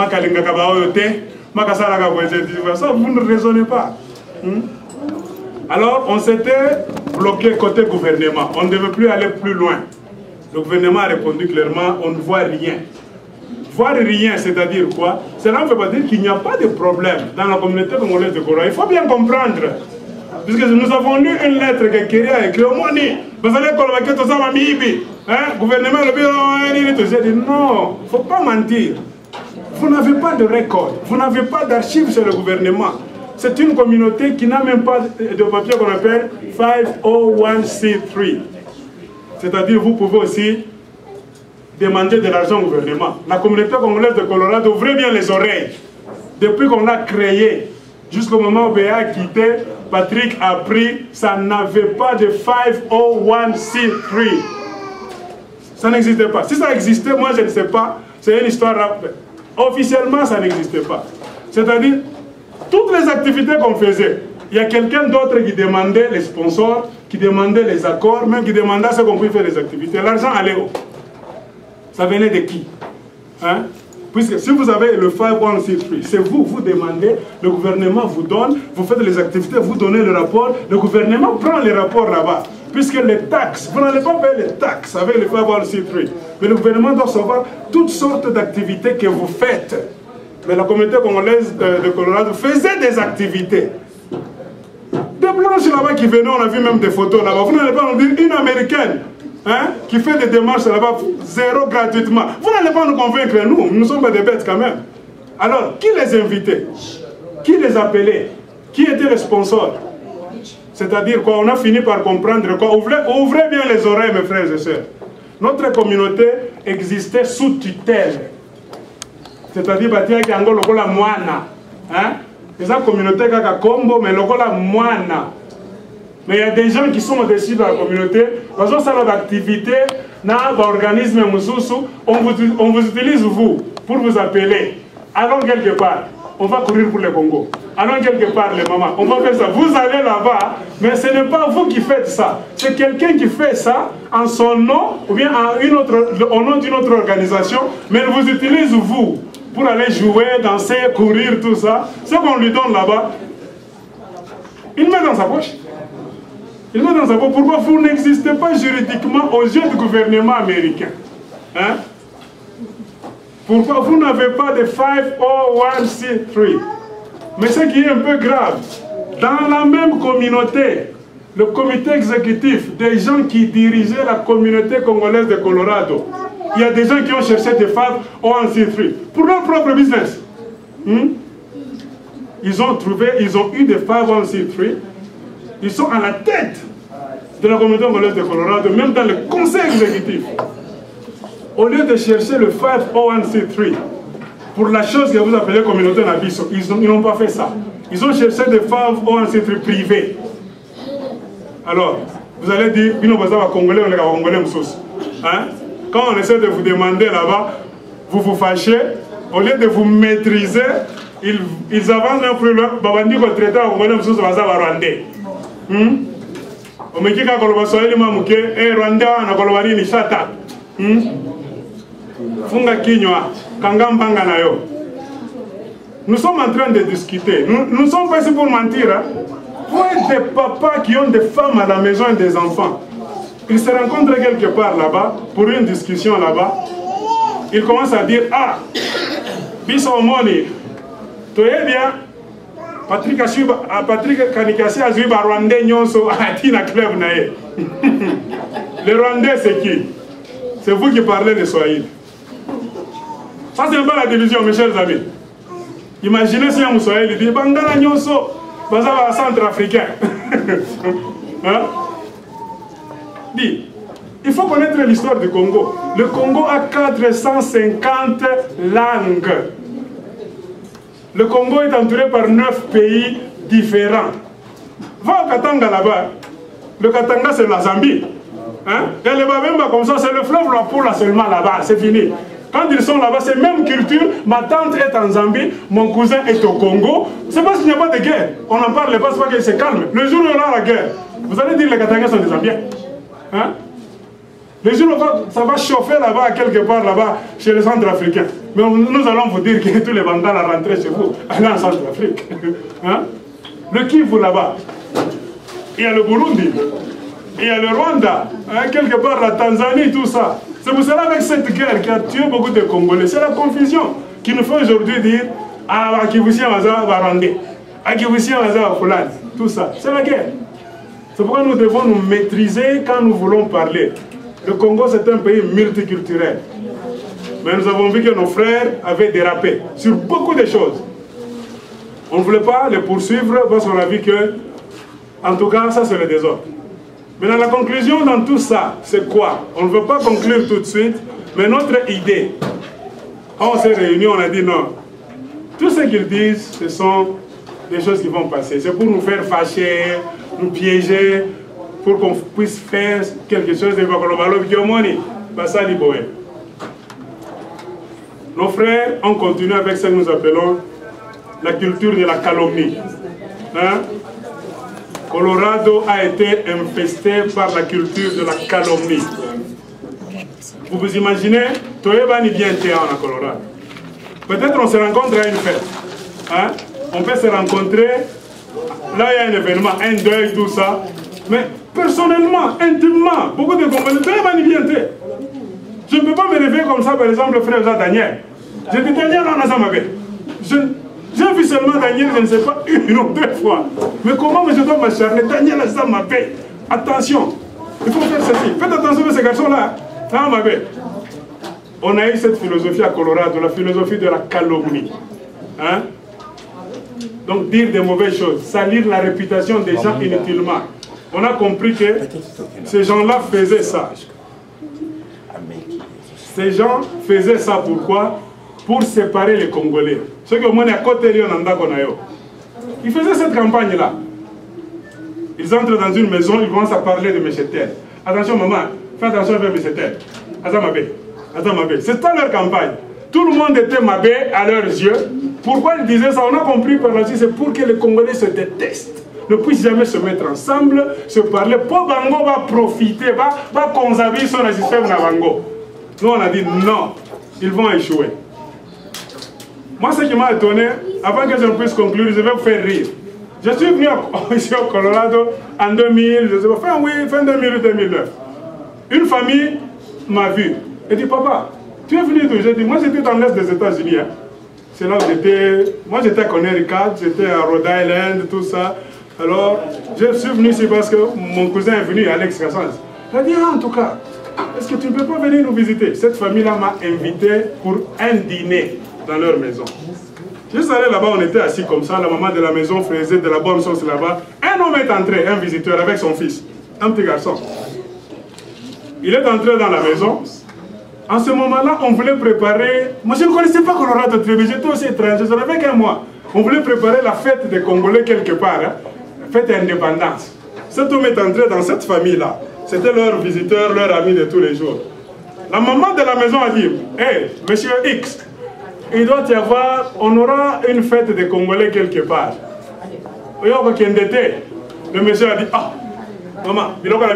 Ça, vous ne raisonnez pas. Hmm? Alors, on s'était bloqué côté gouvernement. On ne devait plus aller plus loin. Le gouvernement a répondu clairement, on ne voit rien. Voir rien, c'est-à-dire quoi? Cela ne veut pas dire qu'il n'y a pas de problème dans la communauté congolaise de Colorado. Il faut bien comprendre. Puisque nous avons lu une lettre que Kéria a écrite au Moni. Vous allez colloquer tout ça, mamie. Hein? Gouvernement, le bureau, j'ai dit non, il ne faut pas mentir. Vous n'avez pas de record, vous n'avez pas d'archives sur le gouvernement. C'est une communauté qui n'a même pas de papier qu'on appelle cinq zéro un C trois. C'est-à-dire, vous pouvez aussi demander de l'argent au gouvernement. La communauté congolaise de Colorado, ouvrez bien les oreilles. Depuis qu'on l'a créée, jusqu'au moment où B A a quitté, Patrick a pris, ça n'avait pas de cinq zéro un C trois. Ça n'existait pas. Si ça existait, moi je ne sais pas, c'est une histoire rapide. Officiellement, ça n'existait pas. C'est-à-dire, toutes les activités qu'on faisait, il y a quelqu'un d'autre qui demandait les sponsors, qui demandait les accords, même qui demandait ce qu'on pouvait faire les activités. L'argent allait où? Ça venait de qui? Hein? Puisque si vous avez le cinq zéro un C trois, c'est vous, vous demandez, le gouvernement vous donne, vous faites les activités, vous donnez le rapport, le gouvernement prend les rapports là-bas. Puisque les taxes, vous n'allez pas payer les taxes avec le cinq zéro un C trois. Mais le gouvernement doit savoir toutes sortes d'activités que vous faites. Mais la communauté congolaise de, de Colorado faisait des activités. Des blanches là-bas qui venaient, on a vu même des photos là-bas. Vous n'allez pas nous dire une américaine hein, qui fait des démarches là-bas, zéro gratuitement. Vous n'allez pas nous convaincre, nous, nous sommes pas des bêtes quand même. Alors, qui les invitait? Qui les appelait? Qui était le sponsor? C'est-à-dire quoi, on a fini par comprendre quoi. Ouvrez, ouvrez bien les oreilles, mes frères et sœurs. Notre communauté existait sous tutelle. C'est-à-dire, qu'il y a un lokola moana. Et ça, communauté qui a combo, mais lokola moana. Mais il y a des gens qui sont au-dessus de la communauté. Parce que ça, l'activité, dans l'organisme on vous, on vous utilise, vous, pour vous appeler. Allons quelque part. On va courir pour le Congo. Allons quelque part, les mamans. On va faire ça. Vous allez là-bas, mais ce n'est pas vous qui faites ça. C'est quelqu'un qui fait ça en son nom, ou bien en une autre, au nom d'une autre organisation, mais elle vous utilise, vous, pour aller jouer, danser, courir, tout ça. Ce qu'on lui donne là-bas, il met dans sa poche. Il met dans sa poche. Pourquoi vous n'existez pas juridiquement aux yeux du gouvernement américain? Hein? Pourquoi vous n'avez pas de cinq zéro un C trois? Mais ce qui est un peu grave, dans la même communauté, le comité exécutif, des gens qui dirigeaient la communauté congolaise de Colorado, il y a des gens qui ont cherché des cinq zéro un C trois pour leur propre business. Hmm? Ils ont trouvé, ils ont eu des cinq zéro un C trois, ils sont à la tête de la communauté congolaise de Colorado, même dans le conseil exécutif. Au lieu de chercher le cinq zéro un C trois pour la chose que vous appelez communauté Nabiso, ils n'ont pas fait ça. Ils ont cherché des cinq zéro un C trois privés. Alors, vous allez dire, Congolais, on est Congolais, hein? Quand on essaie de vous demander là-bas, vous vous fâchez, au lieu de vous maîtriser, ils, ils avancent un peu là, ils disent que le traité Congolais, c'est Rwandais. On me dit que le Rwandais, on a dit chata. Funga kinywa, kangambanga na yo. Nous sommes en train de discuter. Nous ne sommes pas ici pour mentir. Hein? Vous êtes des papas qui ont des femmes à la maison et des enfants. Ils se rencontrent quelque part là-bas, pour une discussion là-bas. Ils commencent à dire, ah, biso moni, tu es bien, Patrick Kanikasi a joué par Rwandais nyonso a dit na club nae. Le Rwandais c'est qui? C'est vous qui parlez de Swahili. Ça, c'est pas la division, mes chers amis. Imaginez si un Swahili dit Bangala Nyonso, Bazava centrafricain. Hein? Dit, il faut connaître l'histoire du Congo. Le Congo a quatre cent cinquante langues. Le Congo est entouré par neuf pays différents. Va au Katanga là-bas. Le Katanga, c'est la Zambie. Hein? Et les Babemba comme ça, c'est le fleuve Luapula seulement là-bas, c'est fini. Quand ils sont là-bas, c'est même culture. Ma tante est en Zambie, mon cousin est au Congo. C'est parce qu'il n'y a pas de guerre. On n'en parle pas, c'est pas qu'il se calme. Le jour où il y aura la guerre, vous allez dire que les Katangais sont des Zambiens. Hein? Le jour où ça va chauffer là-bas, quelque part là-bas, chez les Centrafricains. Mais nous allons vous dire que tous les Bangala rentrent chez vous, allez en Centrafrique. Hein? Le Kivu là-bas, il y a le Burundi. Il y a le Rwanda, hein, quelque part la Tanzanie, tout ça. C'est pour cela avec cette guerre qui a tué beaucoup de Congolais. C'est la confusion qui nous fait aujourd'hui dire ah, Akivusien Waza va Rwandais, Akivusien Waza va Fulani. tout ça. C'est la guerre. C'est pourquoi nous devons nous maîtriser quand nous voulons parler. Le Congo, c'est un pays multiculturel. Mais nous avons vu que nos frères avaient dérapé sur beaucoup de choses. On ne voulait pas les poursuivre parce qu'on a vu que, en tout cas, ça c'est le désordre. Maintenant, la conclusion dans tout ça, c'est quoi? On ne veut pas conclure tout de suite, mais notre idée, quand on s'est réunis, on a dit non. Tout ce qu'ils disent, ce sont des choses qui vont passer. C'est pour nous faire fâcher, nous piéger, pour qu'on puisse faire quelque chose de Nos frères ont continué avec ce que nous appelons la culture de la calomnie. Hein? Colorado a été infesté par la culture de la calomnie. Vous vous imaginez, Toyebani bien en Colorado. Peut-être on se rencontre à une fête. Hein? On peut se rencontrer, là il y a un événement, un deuil, tout ça. Mais personnellement, intimement, beaucoup de Congolais, Toyebani bien. Je ne peux pas me réveiller comme ça, par exemple, le frère Daniel. J'ai dit Daniel, on a ça ma belle. J'ai vu seulement Daniel, je ne sais pas, une ou deux fois. Mais comment je dois m'acharner? Daniel, ça ma belle. Attention, il faut faire ceci. Faites attention à ces garçons-là. Ah, ma belle. On a eu cette philosophie à Colorado, la philosophie de la calomnie. Hein? Donc dire des mauvaises choses, salir la réputation des gens inutilement. On a compris que ces gens-là faisaient ça. Ces gens faisaient ça pourquoi? Pour séparer les Congolais. Ceux qui ont moins à côté de ils faisaient cette campagne-là. Ils entrent dans une maison, ils commencent à parler de M. Tel. Attention maman, fais attention avec M. Tel. Attends ma belle. Attends ma belle. C'est ça leur campagne. Tout le monde était ma belle à leurs yeux. Pourquoi ils disaient ça? On a compris par la suite, c'est pour que les Congolais se détestent. Ne puissent jamais se mettre ensemble, se parler. Pour Bango va profiter, va, va conserver son système dans Bango. Nous on a dit non, ils vont échouer. Moi ce qui m'a étonné, avant que je ne puisse conclure, je vais vous faire rire. Je suis venu ici au Colorado en deux mille, je sais pas, fin, oui, fin deux mille deux mille neuf. Une famille m'a vu et dit papa, tu es venu d'où? J'ai dit moi j'étais dans l'est des États-Unis. Hein. C'est là où j'étais, moi j'étais à Connecticut, j'étais à Rhode Island, tout ça. Alors je suis venu ici parce que mon cousin est venu, Alex Cassans. Il a dit ah, en tout cas, est-ce que tu ne peux pas venir nous visiter? Cette famille-là m'a invité pour un dîner dans leur maison. Juste allé là-bas, on était assis comme ça, la maman de la maison faisait de la bonne sauce là-bas. Un homme est entré, un visiteur avec son fils, un petit garçon. Il est entré dans la maison. En ce moment-là, on voulait préparer... Moi, je ne connaissais pas Colorado très bien, j'étais aussi étranger, ça n'avait qu'un mois. On voulait préparer la fête des Congolais quelque part, hein, la fête d'indépendance. Cet homme est entré dans cette famille-là. C'était leur visiteur, leur ami de tous les jours. La maman de la maison a dit, hé, hey, monsieur X, il doit y avoir, on aura une fête des Congolais quelque part. Le monsieur a dit, ah, maman, je ne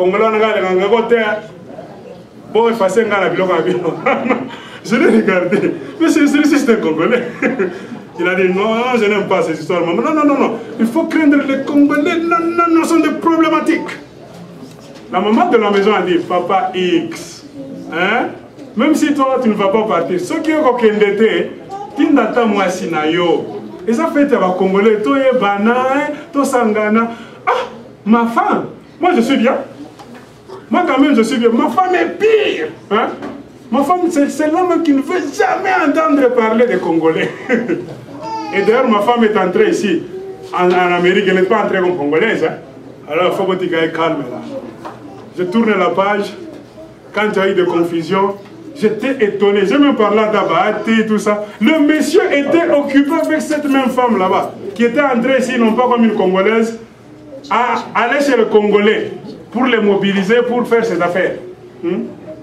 l'ai regardé, monsieur, celui-ci c'est un Congolais. Il a dit, non, je n'aime pas ces histoires, maman. Non, non, non, non, il faut craindre les Congolais, non, non, non, ce sont des problématiques. La maman de la maison a dit, papa X, hein? Même si toi tu ne vas pas partir, ceux qui ont été, tu n'attends moi sinayo. Et ça fait que les Congolais, toi et Bana, toi Sangana. Ah, ma femme, moi je suis bien. Moi quand même je suis bien. Ma femme est pire. Hein? Ma femme, c'est l'homme qui ne veut jamais entendre parler des Congolais. Et d'ailleurs, ma femme est entrée ici, en, en Amérique, elle n'est pas entrée comme Congolaise. Hein? Alors il faut que tu sois calme là. Je tourne la page, quand il y a eu des confusions, j'étais étonné. J'ai même parlé à Dabati, tout ça. Le monsieur était occupé avec cette même femme là-bas, qui était entrée ici, non pas comme une Congolaise, à aller chez le Congolais pour les mobiliser, pour faire ses affaires. Hmm?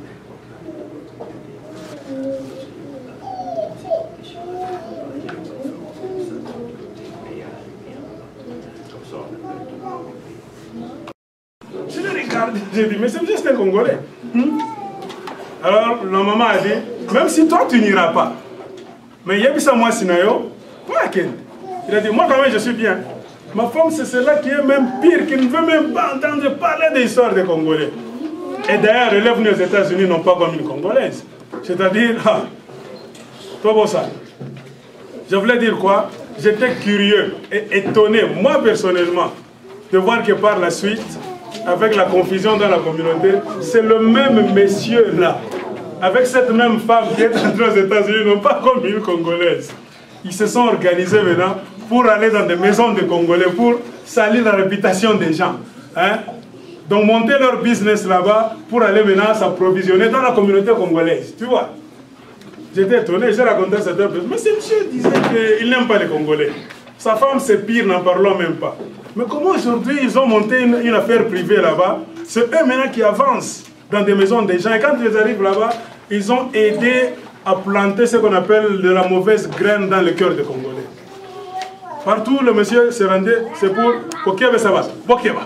Je l'ai regardé, j'ai dit, mais c'est juste un Congolais. Hmm? Alors la maman a dit, même si toi tu n'iras pas, mais il y a ça moi sinayo, pas qu'elle. Il a dit, moi quand même je suis bien. Ma femme c'est celle-là qui est même pire, qui ne veut même pas entendre parler des histoires des Congolais. Et d'ailleurs, elle est venue aux États-Unis non pas comme une Congolaise. C'est-à-dire, ah, toi bon ça. Je voulais dire quoi? j'étais curieux et étonné, moi personnellement, de voir que par la suite, avec la confusion dans la communauté, c'est le même monsieur là, avec cette même femme qui est entrée aux États-Unis, non pas comme une Congolaise. Ils se sont organisés maintenant pour aller dans des maisons de Congolais, pour salir la réputation des gens. Hein? Donc monter leur business là-bas pour aller maintenant s'approvisionner dans la communauté congolaise. Tu vois? J'étais étonné, j'ai raconté à cette personne. Mais ce monsieur disait qu'il n'aime pas les Congolais. Sa femme, c'est pire, n'en parlons même pas. Mais comment aujourd'hui ils ont monté une, une affaire privée là-bas? C'est eux maintenant qui avancent dans des maisons des gens. Et quand ils arrivent là-bas, ils ont aidé à planter ce qu'on appelle de la mauvaise graine dans le cœur des Congolais. Partout, le monsieur se rendait, c'est pour Kokebe Sabas. Bokeba.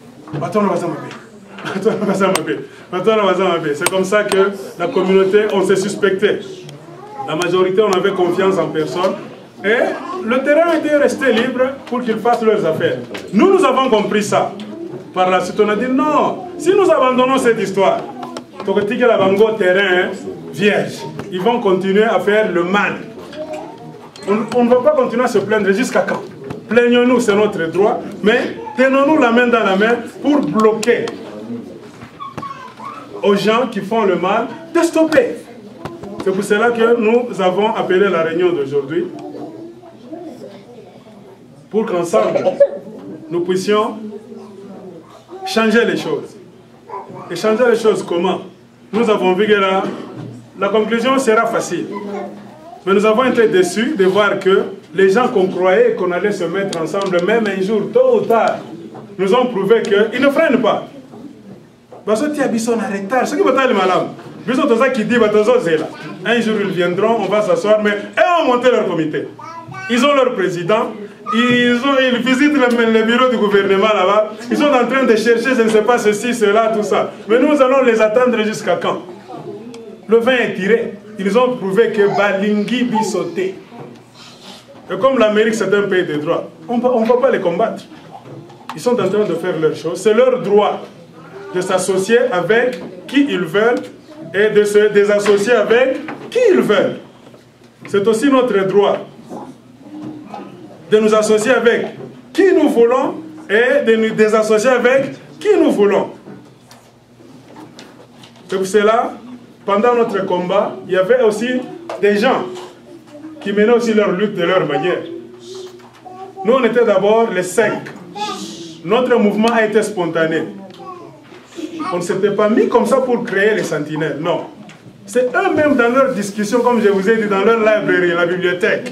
C'est comme ça que la communauté, on s'est suspecté. La majorité, on avait confiance en personne. Et le terrain était resté libre pour qu'ils fassent leurs affaires. Nous, nous avons compris ça. Par la suite, on a dit non, si nous abandonnons cette histoire, la terrain vierge, ils vont continuer à faire le mal. On, on ne va pas continuer à se plaindre jusqu'à quand? Plaignons-nous, c'est notre droit, mais tenons-nous la main dans la main pour bloquer aux gens qui font le mal de stopper. C'est pour cela que nous avons appelé la réunion d'aujourd'hui, pour qu'ensemble, nous puissions changer les choses. Et changer les choses comment? Nous avons vu que la, la conclusion sera facile. Mais nous avons été déçus de voir que les gens qu'on croyait qu'on allait se mettre ensemble, même un jour, tôt ou tard, nous ont prouvé qu'ils ne freinent pas. Parce que tu as besoin de retard. Ce qui va être malade. Qui dit, un jour ils viendront, on va s'asseoir, mais eux ont monté leur comité. Ils ont leur président, ils, ont, ils visitent le, le bureau du gouvernement là-bas, ils sont en train de chercher, je ne sais pas ceci, cela, tout ça. Mais nous allons les attendre jusqu'à quand? Le vin est tiré. Ils ont prouvé que Balingi bi sauté. Et comme l'Amérique c'est un pays de droit, on ne va pas les combattre. Ils sont en train de faire leur chose. C'est leur droit de s'associer avec qui ils veulent et de se désassocier avec qui ils veulent. C'est aussi notre droit de nous associer avec qui nous voulons et de nous désassocier avec qui nous voulons. C'est pour cela, pendant notre combat, il y avait aussi des gens qui menaient aussi leur lutte de leur manière. Nous, on était d'abord les cinq. Notre mouvement a été spontané. On ne s'était pas mis comme ça pour créer les sentinelles, non. C'est eux-mêmes dans leur discussion, comme je vous ai dit, dans leur librairie, la bibliothèque,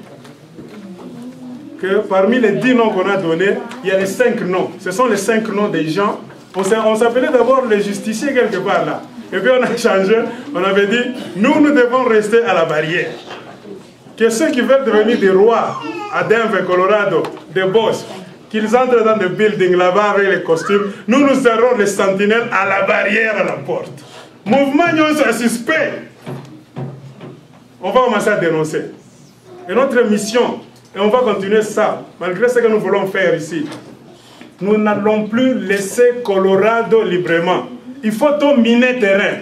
que parmi les dix noms qu'on a donnés, il y a les cinq noms. Ce sont les cinq noms des gens. On s'appelait d'abord les justiciers quelque part là. Et puis on a changé, on avait dit, nous, nous devons rester à la barrière. Que ceux qui veulent devenir des rois à Denver, Colorado, des boss, qu'ils entrent dans des buildings là-bas avec les costumes, nous, nous serons les sentinelles à la barrière, à la porte. Mouvement est suspect. On va commencer à dénoncer. Et notre mission, et on va continuer ça, malgré ce que nous voulons faire ici, nous n'allons plus laisser Colorado librement. Il faut tout miner terrain.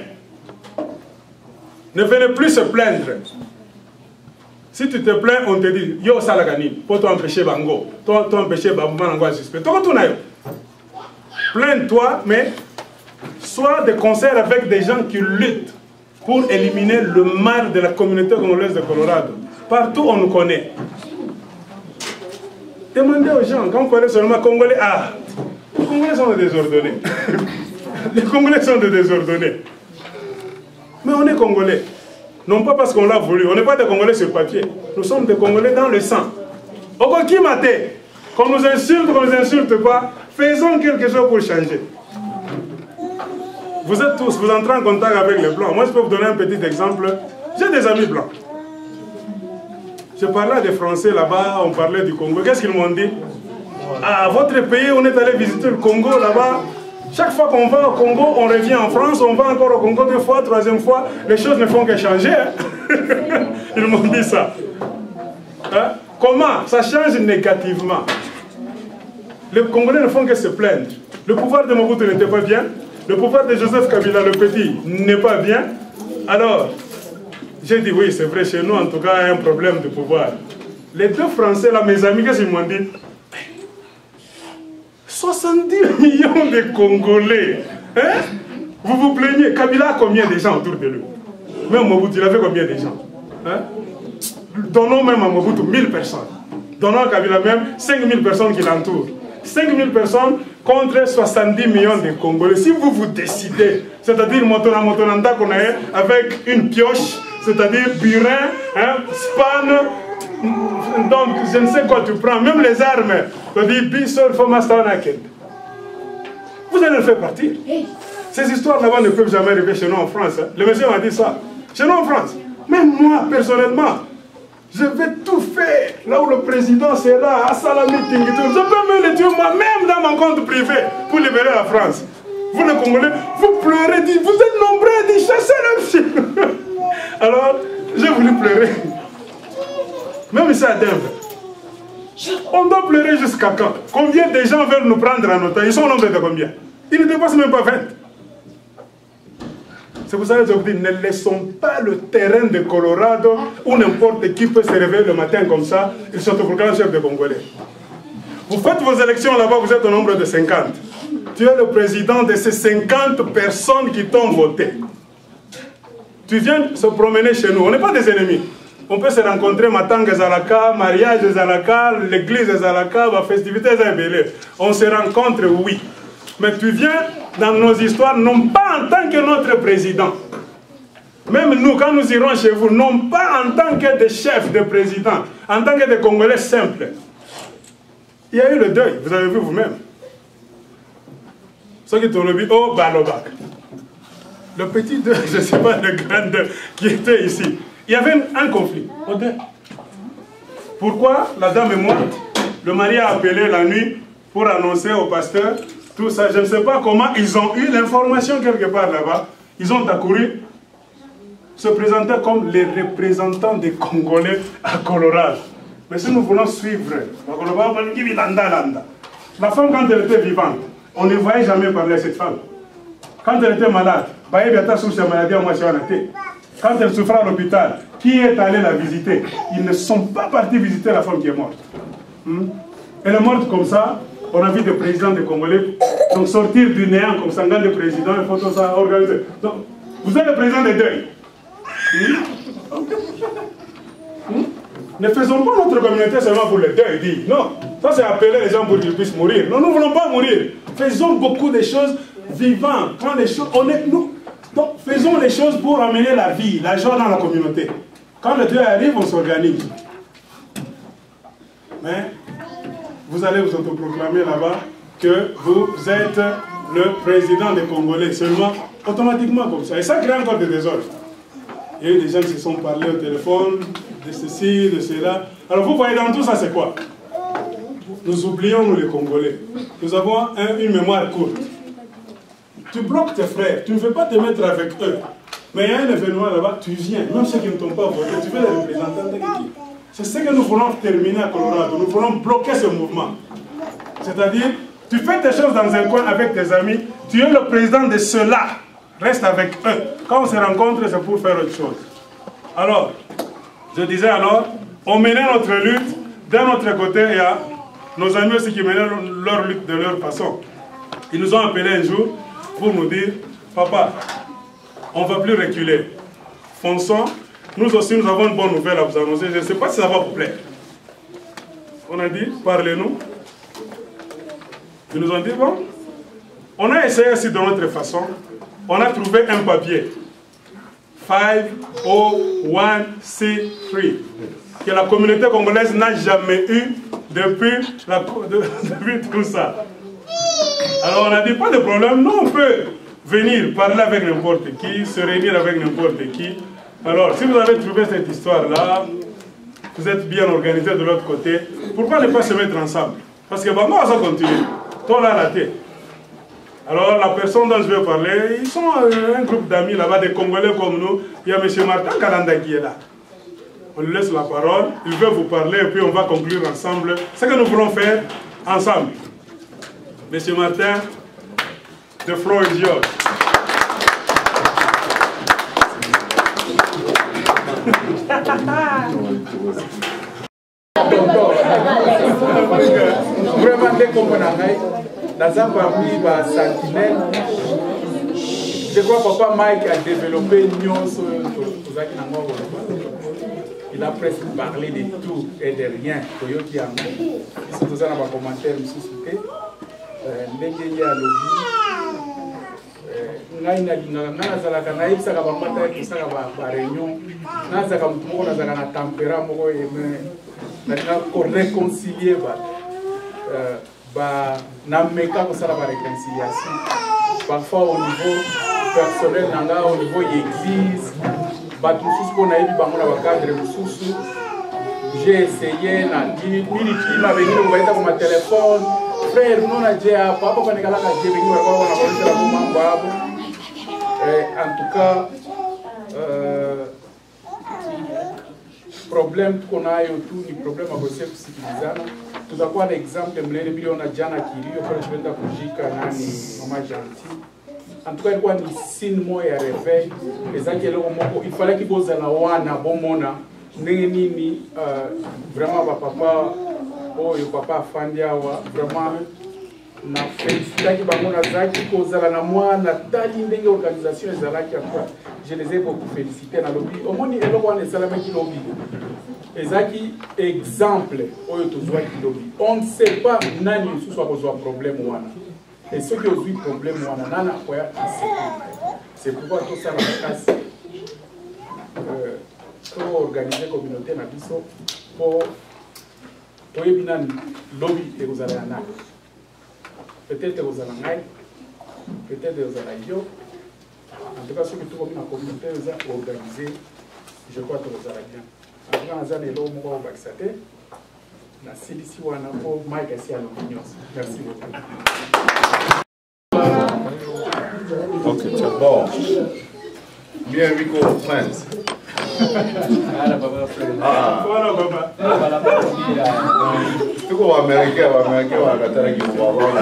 Ne venez plus se plaindre. Si tu te plains, on te dit, yo salagani, pour t'empêcher bango, pour t'empêcher bango suspect. Plains-toi, mais sois de concert avec des gens qui luttent pour éliminer le mal de la communauté congolaise de Colorado. Partout on nous connaît. Demandez aux gens, quand on connaît seulement Congolais, ah, les Congolais sont des désordonnés. Les Congolais sont des désordonnés. Mais on est Congolais. Non pas parce qu'on l'a voulu. On n'est pas des Congolais sur papier. Nous sommes des Congolais dans le sang. Okoki Mate, qu'on nous insulte, qu'on ne nous insulte pas, faisons quelque chose pour changer. Vous êtes tous, vous entrez en contact avec les Blancs. Moi, je peux vous donner un petit exemple. J'ai des amis Blancs. Je parlais à des Français là-bas, on parlait du Congo. Qu'est-ce qu'ils m'ont dit? À votre pays, on est allé visiter le Congo là-bas. Chaque fois qu'on va au Congo, on revient en France, on va encore au Congo deux fois, troisième fois, les choses ne font que changer. Hein? Ils m'ont dit ça. Hein? Comment? Ça change négativement. Les Congolais ne font que se plaindre. Le pouvoir de Mobutu n'était pas bien. Le pouvoir de Joseph Kabila le Petit n'est pas bien. Alors, j'ai dit oui, c'est vrai, chez nous en tout cas, il y a un problème de pouvoir. Les deux Français, là, mes amis, qu'est-ce qu'ils m'ont dit? soixante-dix millions de Congolais. Hein? Vous vous plaignez. Kabila a combien de gens autour de lui? Même Mobutu, il avait combien de gens? Hein? Donnons même à Mobutu mille personnes. Donnons à Kabila même cinq mille personnes qui l'entourent. cinq mille personnes contre soixante-dix millions de Congolais. Si vous vous décidez, c'est-à-dire Motona Motonanda qu'on a avec une pioche, c'est-à-dire burin, hein, span, donc je ne sais quoi tu prends, même les armes, tu dis Bissol Fomastonaket. Vous allez le faire partir. Ces histoires là-bas ne peuvent jamais arriver chez nous en France. Hein. Le monsieur m'a dit ça. Chez nous en France. Même moi, personnellement, je vais tout faire. Là où le président sera, à Salami Meeting, je peux me le tuer moi-même dans mon compte privé pour libérer la France. Vous les Congolais, vous pleurez, dites, vous êtes nombreux, dites, chassez le chien. Alors, j'ai voulu pleurer. Même ici à Denver. On doit pleurer jusqu'à quand? Combien de gens veulent nous prendre en otage? Ils sont au nombre de combien? Ils ne dépassent même pas vingt. C'est pour ça que je vous dis, ne laissons pas le terrain de Colorado où n'importe qui peut se réveiller le matin comme ça, ils sont au programme chef de Congolais. Vous faites vos élections là-bas, vous êtes au nombre de cinquante. Tu es le président de ces cinquante personnes qui t'ont voté. Tu viens se promener chez nous, on n'est pas des ennemis. On peut se rencontrer, Matanga Zalaka, mariage Zalaka, l'église Zalaka, la festivité Zalaka. On se rencontre, oui. Mais tu viens dans nos histoires, non pas en tant que notre président. Même nous, quand nous irons chez vous, non pas en tant que des chefs de président, en tant que des Congolais simples. Il y a eu le deuil, vous avez vu vous-même. Ceux qui t'ont dit, oh, Balobak. Le petit deuil, je ne sais pas, le grand deuil qui était ici. Il y avait un conflit au deuil. Pourquoi la dame est morte? Le mari a appelé la nuit pour annoncer au pasteur. Tout ça, je ne sais pas comment ils ont eu l'information quelque part là-bas. Ils ont accouru, se présenter comme les représentants des Congolais à Colorado. Mais si nous voulons suivre, la femme quand elle était vivante, on ne voyait jamais parler à cette femme. Quand elle était malade, quand elle souffrait à l'hôpital, qui est allé la visiter? Ils ne sont pas partis visiter la femme qui est morte. Hmm? Elle est morte comme ça. On a vu des présidents des Congolais donc sortir du néant comme ça, de président, il faut tout ça organiser. Donc, vous êtes le président des deuils. Hmm? Hmm? Ne faisons pas notre communauté seulement pour le deuil, dit. Non, ça c'est appeler les gens pour qu'ils puissent mourir. Non, nous ne voulons pas mourir. Faisons beaucoup de choses vivantes. Quand les choses, on est, nous, donc, faisons les choses pour amener la vie, la joie dans la communauté. Quand le deuil arrive, on s'organise. Mais vous allez vous autoproclamer là-bas que vous êtes le président des Congolais, seulement automatiquement comme ça. Et ça crée encore des désordres. Il y a eu des gens qui se sont parlé au téléphone, de ceci, de cela. Alors vous voyez dans tout ça, c'est quoi? Nous oublions, nous les Congolais. Nous avons un, une mémoire courte. Tu bloques tes frères, tu ne veux pas te mettre avec eux. Mais il y a un événement là-bas, tu viens, même ceux qui ne t'ont pas voté, tu veux les représentants de qui? C'est ce que nous voulons terminer à Colorado. Nous voulons bloquer ce mouvement. C'est-à-dire, tu fais tes choses dans un coin avec tes amis, tu es le président de ceux-là. Reste avec eux. Quand on se rencontre, c'est pour faire autre chose. Alors, je disais alors, on menait notre lutte. D'un autre côté, il y a nos amis aussi qui menaient leur lutte de leur façon. Ils nous ont appelés un jour pour nous dire, papa, on ne va plus reculer. Fonçons. Nous aussi, nous avons une bonne nouvelle à vous annoncer. Je ne sais pas si ça va vous plaire. On a dit, parlez-nous. Ils nous ont dit, bon, on a essayé aussi de notre façon. On a trouvé un papier. cinq zéro un six trois. Que la communauté congolaise n'a jamais eu depuis, la, de, depuis tout ça. Alors on a dit, pas de problème. Nous, on peut venir parler avec n'importe qui, se réunir avec n'importe qui. Alors, si vous avez trouvé cette histoire-là, vous êtes bien organisé de l'autre côté, pourquoi ne pas se mettre ensemble? Parce que, bah, moi, ça continue. Toi, là, la tête. Alors, la personne dont je vais parler, ils sont un groupe d'amis là-bas, des Congolais comme nous. Il y a M. Martin Kalanda qui est là. On lui laisse la parole, il veut vous parler, et puis on va conclure ensemble ce que nous voulons faire ensemble. M. Martin, the floor is yours. Naza parmi ba sentinelle. Je crois que Papa Mike a développé Nyonso. Il a presque parlé de tout et de rien. Ils sont tous dans les commentaires. Ndenge ya lobi ngai na linga ngana zalaka na ibsa ka bamata ya kisaka ba ba réunion na zaka mutu moko na zaka na tempéra moko eme na ko réconcilier ba ba na meka ko sala ba réconciliation parfois au niveau personnel nanga au niveau église ba tout ce qu'on a eu ba mona ba cadre mususu j'ai essayé na mini mini ma venu ko baita ko ma téléphone frère non a déjà papa quand nekala ka je venu ko na ko la maman babo en tout cas euh problème qu'on a eu tout ni problème à bosser kusikilizana tutakuwa na exemple mlele biliona jana kilio kwa tuenda kujika nani mama gentil en tout cas ilikuwa ni signe moya ya réveil ezaki eloko moko il fallait qu'il pose la wana bomona ndenge nini vraiment ba papa oyo papa afandi awa vraiment na félicitaki bango nazalaki kozala na mwana tali ndenge organisation ezalaki apa je les ai beaucoup félicité na lobi omoni eloko wana esalamaki lobi ezalaki exemple oyo tozwaki lobi on ne sait pas nani mosusu akozwa problème wana et ceux qui ont eu problème wana nana akoya c'est pourquoi tosala makasi pour organiser communauté na biso pour toyebi nani lobi ekozala ya nani peut-être ekozala ngai peut-être ekozala yo en tout cas soki tokomi na communauté eza organisé je crois tokozala bien en tout cas naza na eloko moko akobakisa te nasilisi wana po mike asi alobi nyonso merci beaucoup. Ok, tiens. Bon. Bien, Rico, Prince. Ah, voilà, papa. tuko wa Amerika, wa Amerika wa katara ki wa wa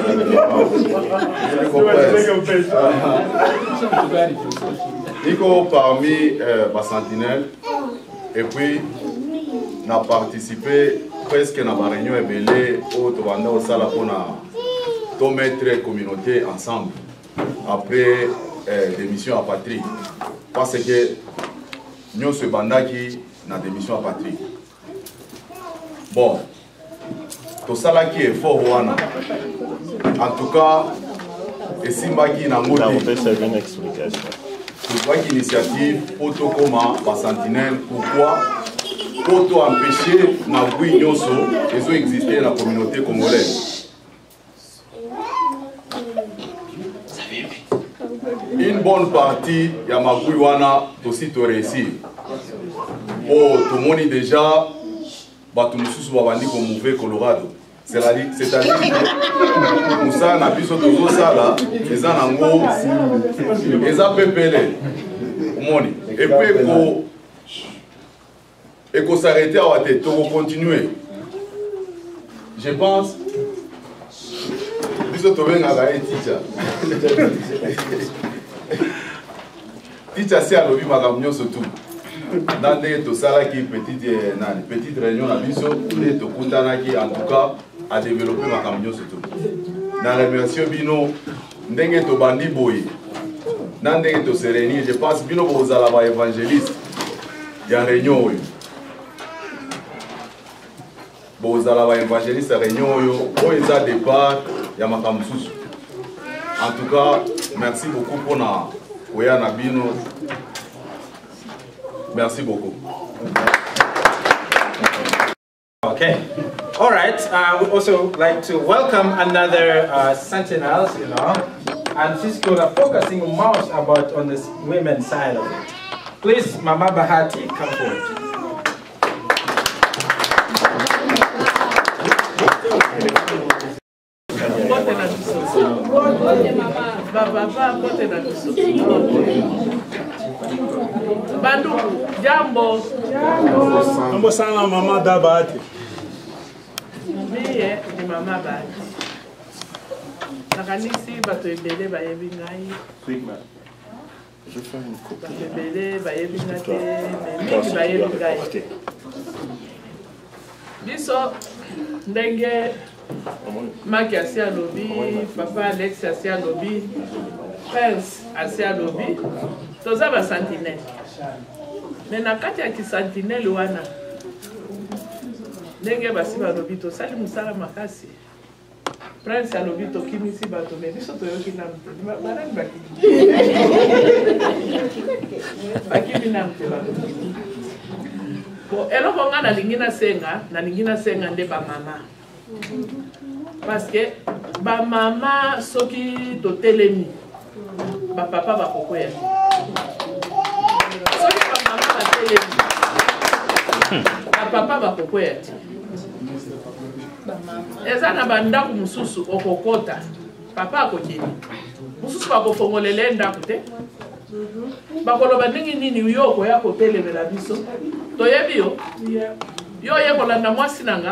Rico parmi euh, ma sentinelle et puis n'a participé presque na ma réunion ebele au tobanda au sala pona to mettre communauté ensemble après euh, démission à patrie parce que nous se bandaki na démission à patrie. Bon, tout ça là qui est fort wana. En tout cas, et Simbaki na ngoli. C'est une explication. Tout ça qui initiative auto coma par sentinelle pourquoi auto empêcher na bui nyonso et exister dans la communauté congolaise. Une bonne partie de ma wana aussi to réussir. Oh, tout le monde déjà, bah tout le monde va mauvais Colorado. C'est-à-dire que nous sommes à plus de tout ça là, les gens en gros, les gens pépélés, et puis pour et qu'on s'arrêter à tête, pour continuer. Je pense. Biso to venga ba teacher. Teacher si alobi makamnyo surtout. Dans des to sala qui petite nani petite réunion na biso de to kutana qui en tout cas a développé makamnyo surtout. Dans la version bino ndenge to bandi boy. Dans ndenge to sereni, je pense bino bozala ba évangéliste. Ya réunion oyo. Bozala ba évangéliste réunion oyo oyo za départ. En tout cas, merci beaucoup pour na Oya Nabino. Merci beaucoup. Okay. All right. I uh, would also like to welcome another uh, sentinels, you know, and she's going to focusing more about on this women's side of it. Please, Mama Bahati, come forward. Banduku, jambo. Jambo sana mama Dabati. Mie ni mama Bahati. Nakanisi bato ebele bayebi ngai. Quick man. Je fais une coupe. Bato ebele bayebi ngai te, mingi bayebi ngai. Biso ndenge Maki asi alobi, papa Alex asi alobi, Prince asi alobi, toza ba sentinelle. Mais na kati ya ki sentinelle wana, ndenge basi balobi tosali musala makasi. Prince alobi tokimisi bato, mais biso toyoki na mte. Banani bakimi. Bakimi na mte bato. Bon, eloko nga nalingi nasenga, nalingi nasenga nde ba mama. Parce que ba mama soki totelemi, ba papa ba kokoya. Soki ba mama ba telemi, ba papa ba kokoya. Eza na bandako mususu okokota, papa akokini. Mususu bakofongolele ndako te. Bakoloba ndingi nini yo koya kotelemela biso. Toyebi yo. Yo ye kolanda mwasi nanga.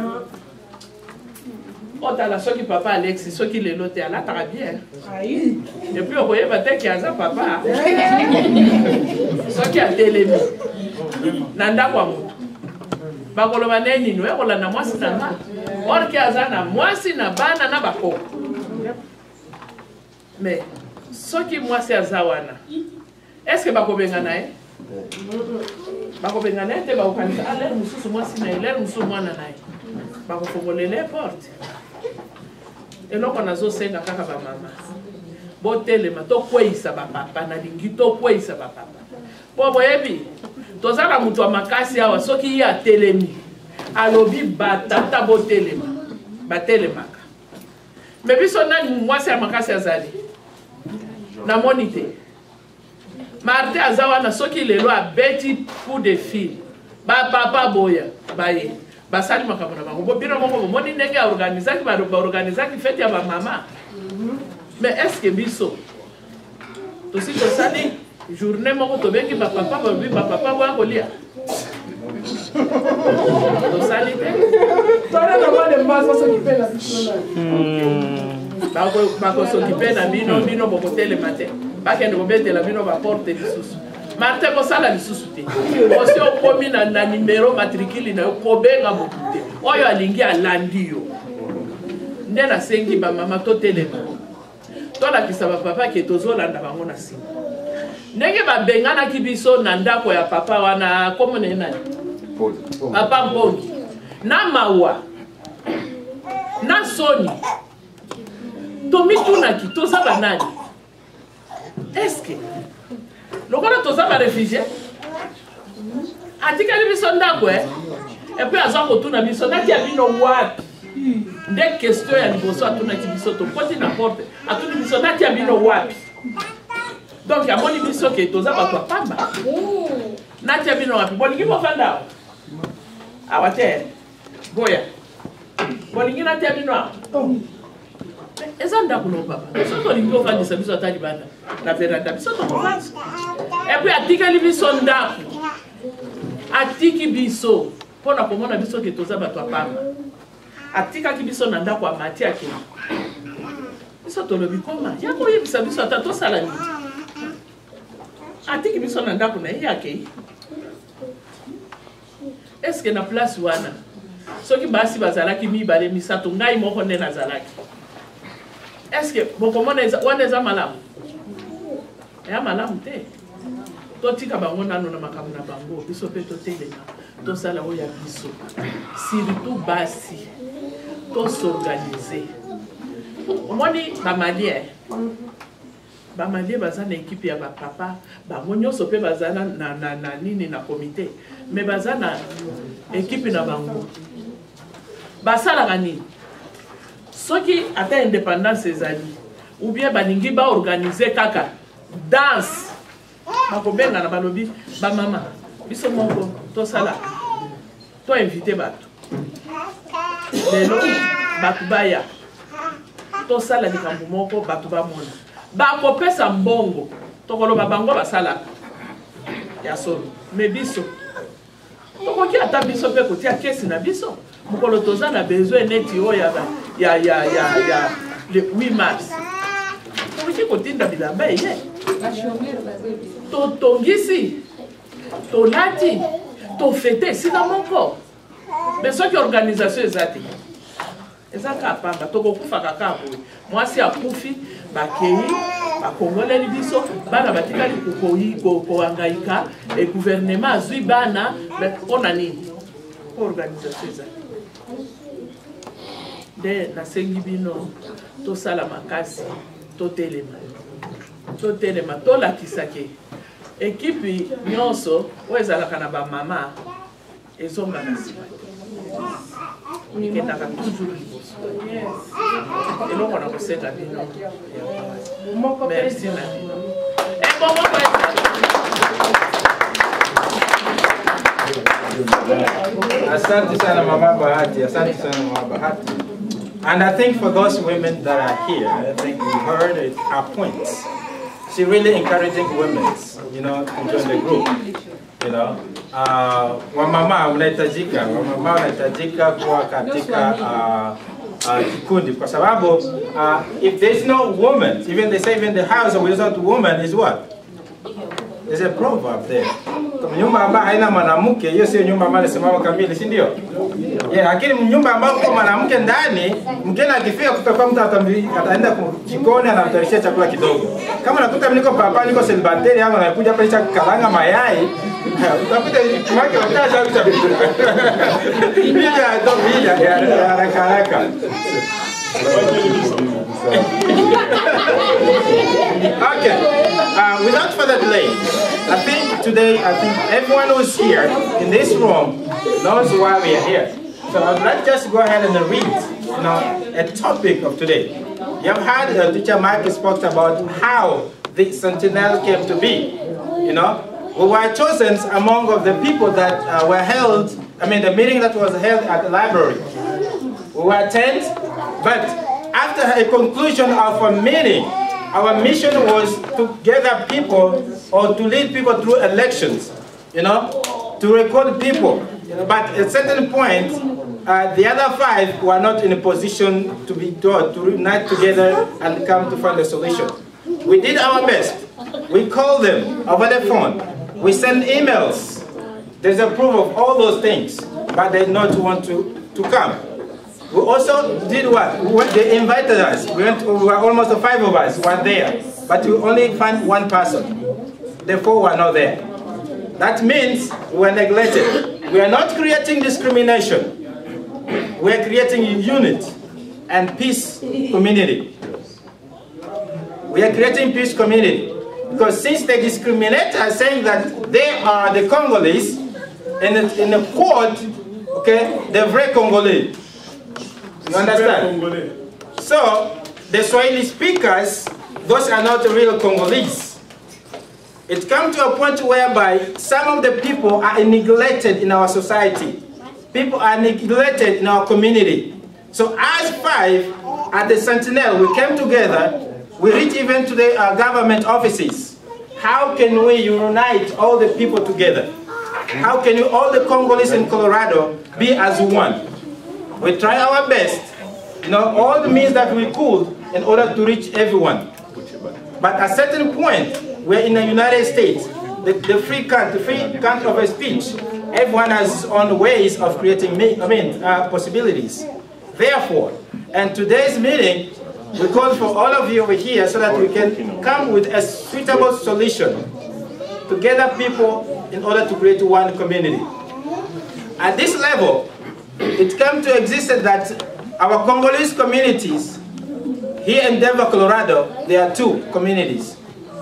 Otala soki papa Alex, soki lelo te alataka bien. Et puis okoyeba te ki aza papa. Soki atelemi. Na ndako ya mutu. Bakoloba neni no ya kolanda mwasi nanga. Or ki aza na mwasi na bana na bakoko. Mais soki mwasi aza wana. Est-ce que bakobenga na ye? Bakobenga na ye te bakokanisa alere mususu mwasi na ye, lere mususu mwana na ye. Bakofongolele porte. Eloko nazosenga kaka ba mama. Botelema tokweyisa ba papa na lingi tokweyisa ba papa. Bo boyebi tozala mutu wa makasi awa soki ya telemi. Alobi batata botelema. Batelemaka. Mais biso nani mwasi ya makasi azali. Na monite. Marte azawana soki lelo abeti coup de fil. Ba papa boya baye. Basali makambo na bango. Bo bino moko moni ndenge ya organizaki ba organizaki fete ya ba mama. Mais est-ce que biso to si to sali journée moko to bengi ba papa ba bi ba papa ba kolia. To sali te. Tona na mwa de maso so kipe na biso na. Ba ko ba ko so kipe na bino bino boko tele mate. Ba ke ndo betela bino ba porte lisusu. Marte ko sala lisusu te. Osi okomi na na numero matricule na ko benga bokute. Oyo alingi alandi yo. Nde na sengi ba mama to telema. Tola kisaba papa ke tozolanda bango na sima. Ndenge ba bengana kibiso na ndako ya papa wana komo ne nani? Papa Mbongi. Na mawa. Na soni. Tomi tunaki tozaba nani? Est-ce que lokola tozaba réfugié? Atika biso ndako eh. Et puis azo ko tuna biso na kia bino wapi? Des questions ya liboso atuna kibiso to koti na porte atuna biso na kia bino wapi? Donc ya moni biso ke tozaba kwa pamba. Na kia bino wapi? Bolingi mo fanda. Awate. Boya. Bolingi na kia bino wapi? Eza ndako no papa. Soto lingi ofandisa biso atali bana. Na veranda biso to kofansa. Et puis atika biso ndako. Atiki biso pona komona biso ke tozaba to pamba. Atika ki biso na ndako ya mati ake. Biso tolobi koma. Ya ko yebisa biso ata to sala nini. Atiki biso na ndako na yake. Est-ce que na place wana soki basi bazalaki mibale misato ngai moko nde nazalaki. Est-ce que bokomona wana eza malamu? Ya malamu te. Totika bango nano na makambo na bango biso pe totelema tosala oya biso surtout basi to s'organiser. Omoni ba malien ba malien baza na équipe ya ba papa bango nyonso pe baza na na na nini na comité mais baza na équipe na bango basala gani soki ata indépendance ezali ou bien baningi ba organiser kaka danse bakobenga na balobi ba mama biso moko to sala to inviter bato lelo bato baya to sala likambo moko bato bamona bakopesa mbongo tokoloba bango basala ya solo me biso tokoki ata biso pe kotia kesi na biso mokolo toza na besoin neti oyo ya ya ya ya le huit mars tokoki kotinda bilamba ye totongisi tolati tofete esika moko mais soki organisation eza te eza ka pamba tokokufa kaka boye mwasi akufi bakei bakongoleli biso bana batikali kohangaika e gouvernement azwi bana mpona nini organisation eza nde nasengi bino tosala makasi totelema totelema tolakisake ekipi nyonso oyo ezalaka na bamama ezongaka nsima ekendaka toujours liboso eloko na kosenga bino merci na bino ebomoko Asante sana Mama Bahati, asante sana Mama Bahati. And I think for those women that are here, I think we heard it, her points. She really encouraging women, you know, to join the group. You know, uh, wamama unahitajika, wamama unahitajika kuwa katika uh, uh, kikundi kwa sababu uh, if there's no woman, even they say even the house without woman is what? There's a proverb there. Kama nyumba ambayo haina mwanamke, hiyo sio nyumba ambayo inasimama kamili, si ndio? Yeah, lakini nyumba ambayo kuna mwanamke ndani, mgeni akifika kutakuwa mtu ataenda jikoni anamtayarishia chakula kidogo. Kama nakuta mimi niko papa niko celibatary ama nakuja hapa cha karanga mayai, utakuta kimaki watacha cha vitu. Bila ndo bila ya haraka haraka. Okay, uh, without further delay, I think today, I think everyone who's here in this room knows why we are here. So I'd like just go ahead and read, you know, a topic of today. You have heard uh, Teacher Mike spoke about how the Sentinel came to be. You know, we were chosen among of the people that uh, were held, I mean the meeting that was held at the library. We were ten, but after a conclusion of a meeting, our mission was to gather people or to lead people through elections, you know, to record people. But at a certain point, uh, the other five were not in a position to be taught, to unite together and come to find a solution. We did our best. We called them over the phone. We sent emails. There's a proof of all those things, but they did not want to, to come. We also did what? We went, they invited us. We, went, we were almost five of us were there, but we only found one person. The four were not there. That means we were neglected. We are not creating discrimination. We are creating unity and peace community. We are creating peace community. Because since they discriminate us, saying that they are the Congolese, in the, in the court, okay, they're very Congolese. You understand? So, the Swahili speakers, those are not real Congolese. It comes to a point whereby some of the people are neglected in our society. People are neglected in our community. So as five at the Sentinel, we came together, we reached even to the uh, government offices. How can we unite all the people together? How can we, all the Congolese in Colorado be as one? We try our best, you know, all the means that we could in order to reach everyone. But at a certain point, we're in the United States, the, the free country, the free country of speech. Everyone has his own ways of creating, I mean, uh, possibilities. Therefore, and today's meeting, we call for all of you over here so that we can come with a suitable solution to gather people in order to create one community. At this level, it came to exist that our Congolese communities, here in Denver, Colorado, there are two communities.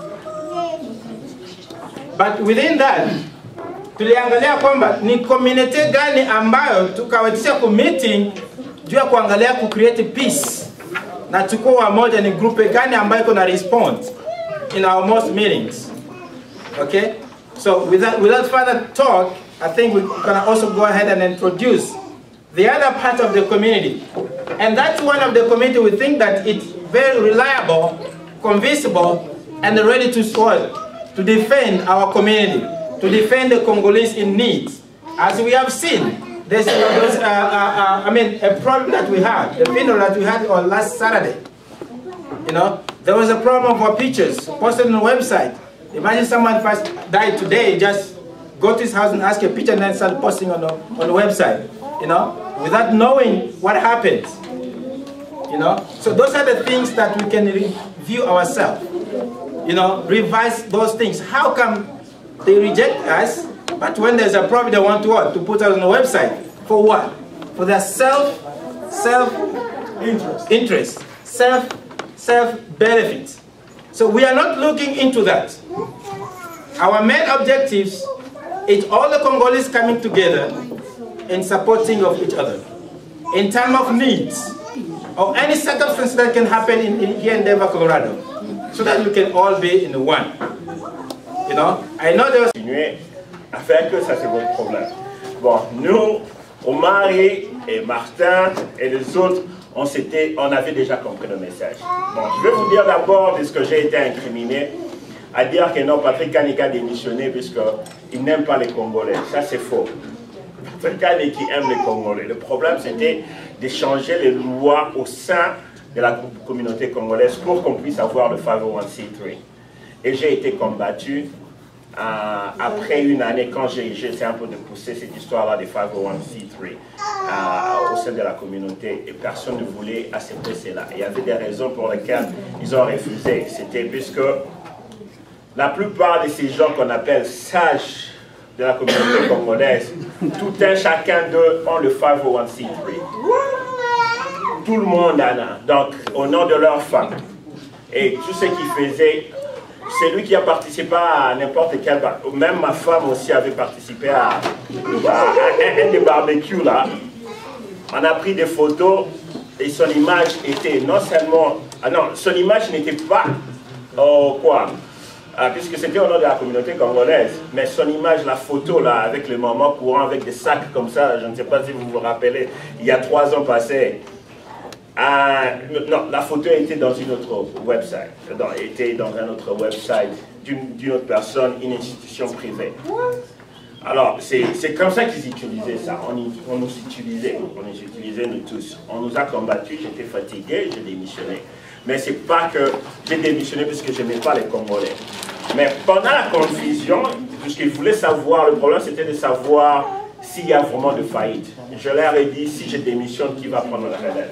But within that, tuliangalia kwamba ni community gani ambayo tukawaitisha ku meeting juu ya kuangalia ku create peace. Na tuko moja ni group gani ambayo iko na respond in our most meetings. Okay? So without, without further talk, I think we can also go ahead and introduce the other part of the community. And that's one of the community we think that it's very reliable, convincible, and ready to sword, to defend our community, to defend the Congolese in need. As we have seen, there's, there's uh, uh, uh, I mean, a problem that we had, the funeral that we had on last Saturday. You know, there was a problem for pictures posted on the website. Imagine someone first died today, just go to his house and ask a picture and then start posting on the, on the website, you know, without knowing what happened. You know, so those are the things that we can review ourselves. You know, revise those things. How come they reject us, but when there's a problem they want to what? To put us on the website. For what? For their self, self interest, interest self, self benefit. So we are not looking into that. Our main objectives is all the Congolese coming together and supporting of each other in time of needs or any circumstance that can happen in, in here in Denver, Colorado, so that we can all be in one. You know, I know there's continuer à faire que ça c'est votre problème. Bon, nous, Omar et Martin et les autres, on, on avait déjà compris le message. Bon, je vais vous dire d'abord, puisque j'ai été incriminé, à dire que non, Patrick Kanika a démissionné puisqu'il n'aime pas les Congolais. Ça c'est faux. Patrick Kanika aime les Congolais. Le problème c'était de changer les lois au sein de la communauté congolaise pour qu'on puisse avoir le cinq oh un C trois. Et j'ai été combattu euh, après une année, quand j'ai essayé un peu de pousser cette histoire-là des cinq oh un C trois euh, au sein de la communauté, et personne ne voulait accepter cela. Il y avait des raisons pour lesquelles ils ont refusé. C'était puisque la plupart de ces gens qu'on appelle sages de la communauté congolaise, tout un chacun d'eux ont le cinq oh un C trois. Tout le monde en a, donc au nom de leur femme. Et tout ce qu'ils faisaient, c'est lui qui a participé à n'importe quel bar. Même ma femme aussi avait participé à, à, à un, un des barbecues là. On a pris des photos et son image était non seulement... Ah non, son image n'était pas... Oh quoi ah, puisque c'était au nom de la communauté congolaise, mais son image, la photo là, avec le moment courant, avec des sacs comme ça, je ne sais pas si vous vous rappelez, il y a trois ans passés. Euh, non, la photo était dans une autre website, non, était dans un autre website d'une autre personne, une institution privée. Alors, c'est comme ça qu'ils utilisaient ça. On, on nous utilisait, on nous utilisait nous tous. On nous a combattus, j'étais fatigué, j'ai démissionné. Mais c'est pas que j'ai démissionné parce que je n'aimais pas les Congolais. Mais pendant la confusion, puisqu'ils voulaient savoir, le problème c'était de savoir s'il y a vraiment de faillite. Je leur ai dit, si je démissionne, qui va prendre la relève?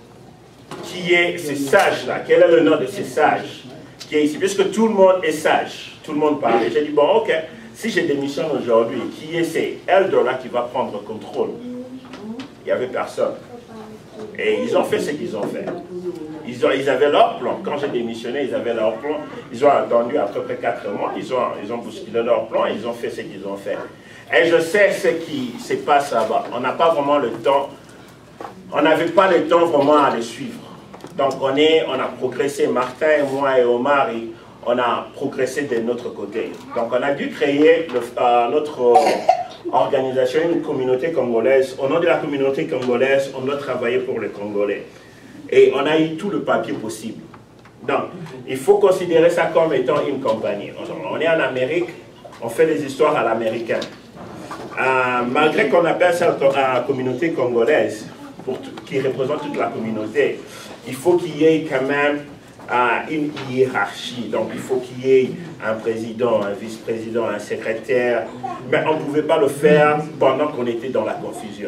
Qui est ces sages-là? Quel est le nom de ces sages qui est ici? Puisque tout le monde est sage, tout le monde parle. J'ai dit, bon, ok, si je démissionne aujourd'hui, qui est ces Eldor-là qui va prendre le contrôle? Il n'y avait personne. Et ils ont fait ce qu'ils ont fait. Ils, ont, ils avaient leur plan. Quand j'ai démissionné, ils avaient leur plan. Ils ont attendu à peu près quatre mois. Ils ont, ils ont bousculé leur plan et ils ont fait ce qu'ils ont fait. Et je sais ce qui se passe là-bas. On n'a pas vraiment le temps. On n'avait pas le temps vraiment à les suivre. Donc on, est, on a progressé, Martin et moi et Omar, et on a progressé de notre côté. Donc on a dû créer le, euh, notre organisation, une communauté congolaise. Au nom de la communauté congolaise, on doit travailler pour les Congolais. Et on a eu tout le papier possible. Donc il faut considérer ça comme étant une compagnie. On est en Amérique, on fait des histoires à l'américaine. Euh, malgré qu'on appelle ça la communauté congolaise, pour tout, qui représente toute la communauté, il faut qu'il y ait quand même euh, une hiérarchie. Donc il faut qu'il y ait un président, un vice-président, un secrétaire. Mais on ne pouvait pas le faire pendant qu'on était dans la confusion.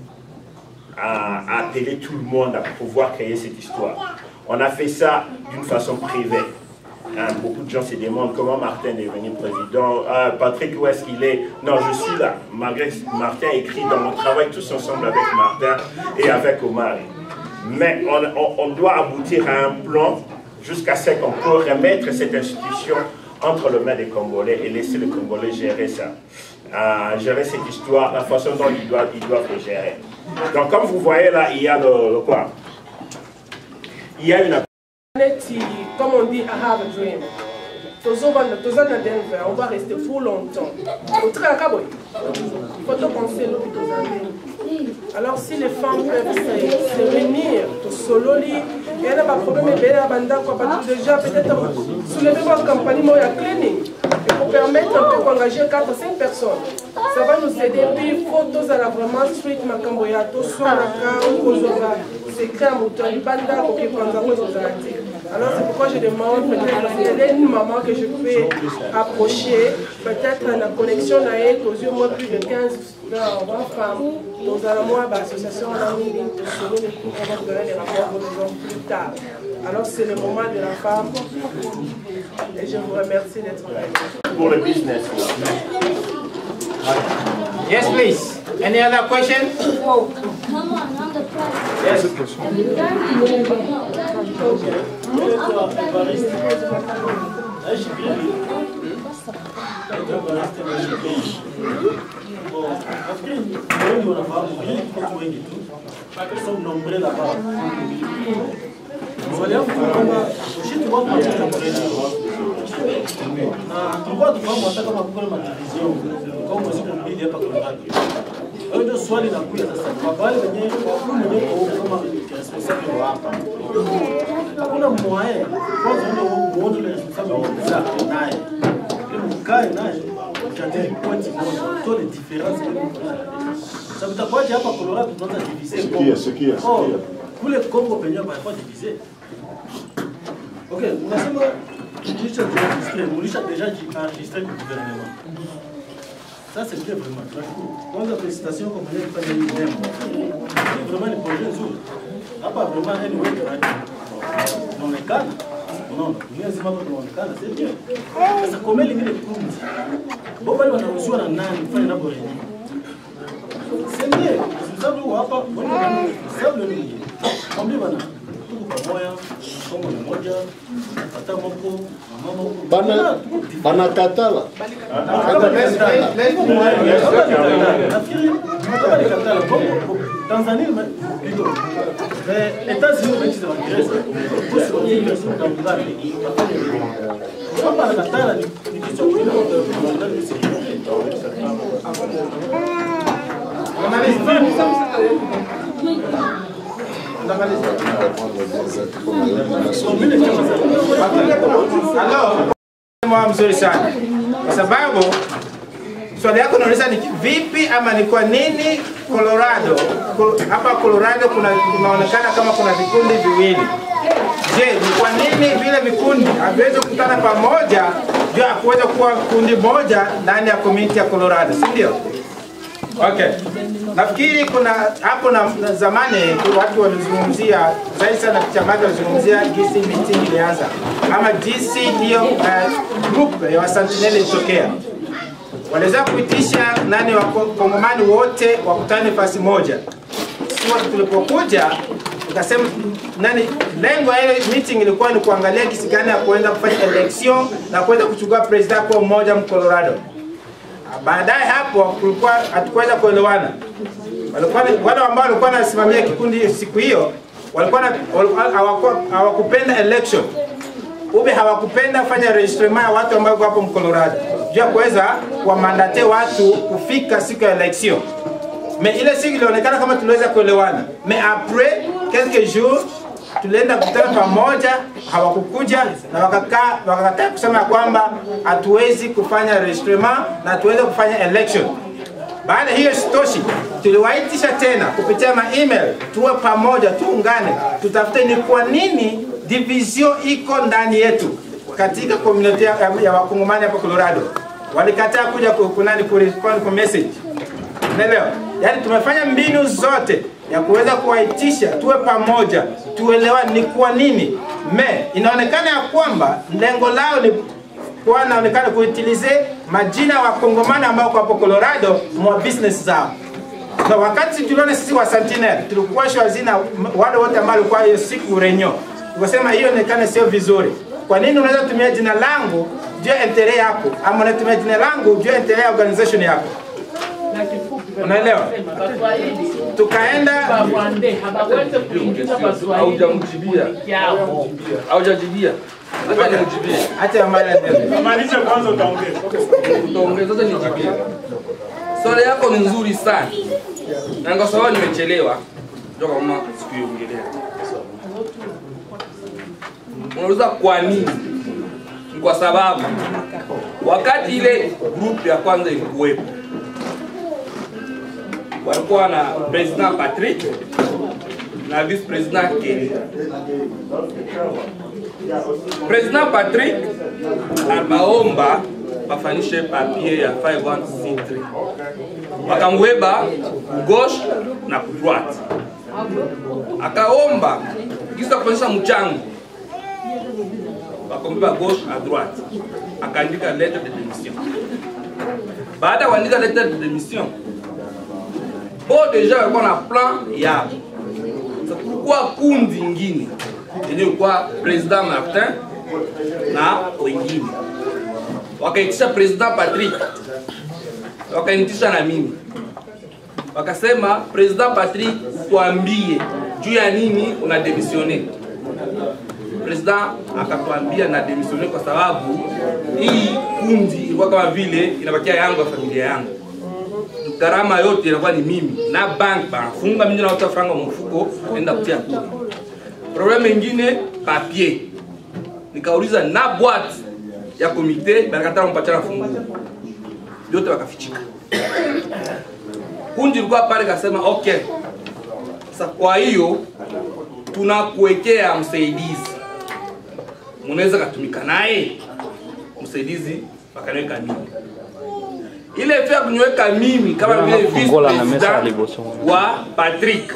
À, à appeler tout le monde à pouvoir créer cette histoire. On a fait ça d'une façon privée. Hein, beaucoup de gens se demandent comment Martin est devenu président. Ah, Patrick, où est-ce qu'il est? Non, je suis là. Malgré Martin écrit dans mon travail tous ensemble avec Martin et avec Omar. Mais on, on, on doit aboutir à un plan jusqu'à ce qu'on peut remettre cette institution entre les mains des Congolais et laisser les Congolais gérer ça. Euh, gérer cette histoire, la façon dont ils doivent, ils doivent le gérer. Donc comme vous voyez là, il y a le, le quoi? Il y a une... Comme on dit, I have a dream. Tous à Denver, on va rester pour longtemps. Au très cabot. Il faut tout penser l'hôpital. Alors si les femmes peuvent se, se réunir, tout solo, il y a pas de problème, déjà peut-être soulever votre compagnie, moi, il cleaning. Et pour permettre un peu d'engager quatre à cinq personnes. Ça va nous aider. Puis il faut tous à la vraiment street Makamboya, tous soit la cam, aux c'est crème, ou tu as une bande qui prend un peu aux articles. Alors c'est pourquoi je demande peut-être quelle est une maman que je peux approcher, peut-être la connexion avec aux yeux moins plus de quinze femmes. Nous allons voir l'association en ligne, on va vous donner les rapports plus tard. Alors c'est le moment de la femme et je vous remercie d'être là. Pour le business. Yes, please. Any other question? Oh, come on, on the Yes. Ndio swali la kuja sasa kwa wale wenyewe wenyewe kama responsable wa hapa. Hakuna mmoja kwanza ndio muone ile responsable wa zake naye. Ile mkae naye mtandeni point moja. Toa les différences. Sababu tapaje hapa Colorado tunaanza diviser. Sikia, sikia, sikia. Kule Congo penyewe hapa diviser. Okay, unasema tulisha enregistré, mulisha déjà enregistré le gouvernement. Ça c'est bien vraiment. Kwanza présentation comme on a fait une demo. Vraiment le projet nzuri. Hapa vraiment ni wewe right. Unaonekana. Unaona, dunia nzima tunaonekana, c'est bien. Sasa kama ile ile kundi. Boba wale wanaruhusiwa na nani kufanya nabo yenyewe. C'est bien. Sababu hapa wao sababu ni. Mwambie bana. Tuko pamoja, somo ni moja. Pata moko, mama moko. Bana bana katala. Tanzania plutôt. Mais États-Unis wamecheza Waingereza. Kusi wa Uingereza na Uganda. Kama nakatala ni ni kichwa kile kwa ndani ya security. Mwa mzuri sana. Kwa sababu swali yako inaonyesha ni vipi ama ni kwa nini Colorado hapa Colorado kuna kunaonekana kama kuna vikundi viwili. Je, ni kwa nini vile vikundi haviwezi kukutana pamoja ndio kuweza kuwa kundi moja ndani ya community ya Colorado, si ndio? Okay. Nafikiri kuna hapo na, na zamani watu walizungumzia zaidi sana kichamaji walizungumzia D C meeting ilianza. Ama D C hiyo uh, group ya Sentinel ilitokea. Waliweza kuitisha nani wa Kongomani wote wakutane fasi moja. Sisi tulipokuja tukasema nani lengo ya ile meeting ilikuwa ni kuangalia kisi gani ya kuenda kufanya election na kuweza kuchukua president kwa mmoja mu Colorado. Baadaye hapo kulikuwa hatukuweza kuelewana. Walikuwa wale ambao walikuwa wanasimamia kikundi siku hiyo walikuwa hawakupenda election. Ube hawakupenda fanya registrement ya watu ambao hapo mu Colorado. Juu ya kuweza kuwamandate watu kufika siku ya election. Mais ile siku ilionekana kama tuliweza kuelewana. Mais après quelques jours tulienda kukutana pamoja, hawakukuja na wakakaa wakakataa kusema kwamba hatuwezi kufanya registrement na hatuwezi kufanya election. Baada hiyo sitoshi, tuliwaitisha tena kupitia ma email tuwe pamoja, tuungane, tutafute ni kwa nini division iko ndani yetu katika community ya, ya Wakongomani hapa Colorado. Walikataa kuja kunani ku respond kwa message. Unaelewa? Yaani tumefanya mbinu zote ya kuweza kuwaitisha tuwe pamoja, tuelewane ni kwa nini. Me inaonekana ya kwamba lengo lao ni kwa naonekana kuutilize majina wa Kongomani ambao kwa hapo Colorado mwa business zao. Na wakati tuliona sisi wa Sentinel tulikuwa shwazina wale wote ambao walikuwa hiyo siku renyo. Tukasema hiyo inaonekana sio vizuri. Kwa nini unaweza kutumia jina langu juu ya interest yako ama unatumia jina langu juu ya interest ya organization yako? Unaelewa? Tukaenda haujamjibia. Haujajibia. Hata nimjibie. Acha mara ndio. Maliza kwanza utaongea. Utaongea sasa nijibie. Swali yako ni nzuri sana. Na kwa sababu nimechelewa ndio kama sikuiongelea. Unauliza kwa nini? Kwa sababu wakati ile group ya kwanza ilikuwepo walikuwa na President Patrick na Vice President Kelly. Président Patrick abaomba bafanishe papier ya five one C3 wakamweba gauche na droite, akaomba kisa kufanisha mchango wakamweba gauche à droite, akaandika lettre de démission. Baada ya kuandika lettre de démission, bo deja walikuwa na plan yao. Pourquoi kundi ingine yenye kwa President Martin na wengine wakaitisha President Patrick, wakaitisha na mimi, wakasema President Patrick, tuambie juu ya nini una démissionner. President akatuambia na démissionner kwa sababu hii kundi ilikuwa kama vile inabakia yangu ya familia yangu, gharama yote inakuwa ni mimi na bank bafunga mimi na watu franga mfuko nenda kutia kule. Problem nyingine papier, nikauliza na boîte ya komite balikataka mpatia funguo, yote wakafichika. Kundi ilikuwa pale kasema okay, sasa kwa hiyo tunakuwekea msaidizi, mnaweza kutumika naye. Msaidizi wakaniweka mimi, ile fia kuniweka mimi kama vile vice president wa Patrick,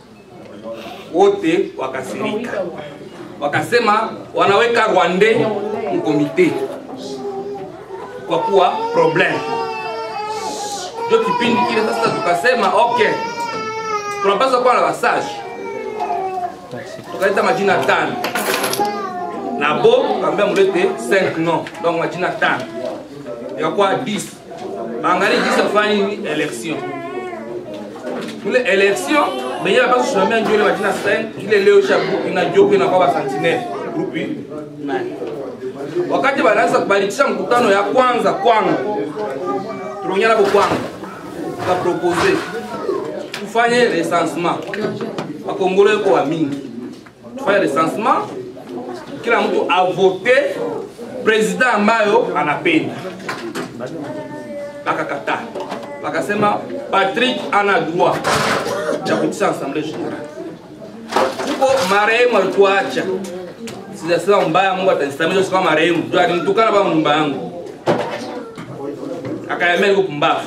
wote wakasirika, wakasema wanaweka Rwanda mkomite kwa kuwa problem. Ndio kipindi kile sasa tukasema okay, tunapaswa kuwa na wasage, tukaita majina tano na bo kambia mulete cinq noms, donc majina tano ikakuwa dix. Bangali dix afanye election. Ile election benye bapa kusimamia ndio ile majina cinq, ile leo shabu inajoko inakuwa ba sentinelle group nane. Wakati banaanza kubadilisha mkutano ya kwanza kwangu, tulionyana kwa kwangu ka proposer tufanye recensement wa Kongole kwa mingi, tufanye recensement, kila mtu a voter president ambayo anapenda. Bakakataa, bakasema Patrick ana droit ya kutisha assemblée générale. Huko marehemu alituacha, sijasema mbaya, Mungu atanisamehe kama marehemu ndio alinitukana baba nyumba yangu, akaemea yuko pumbavu.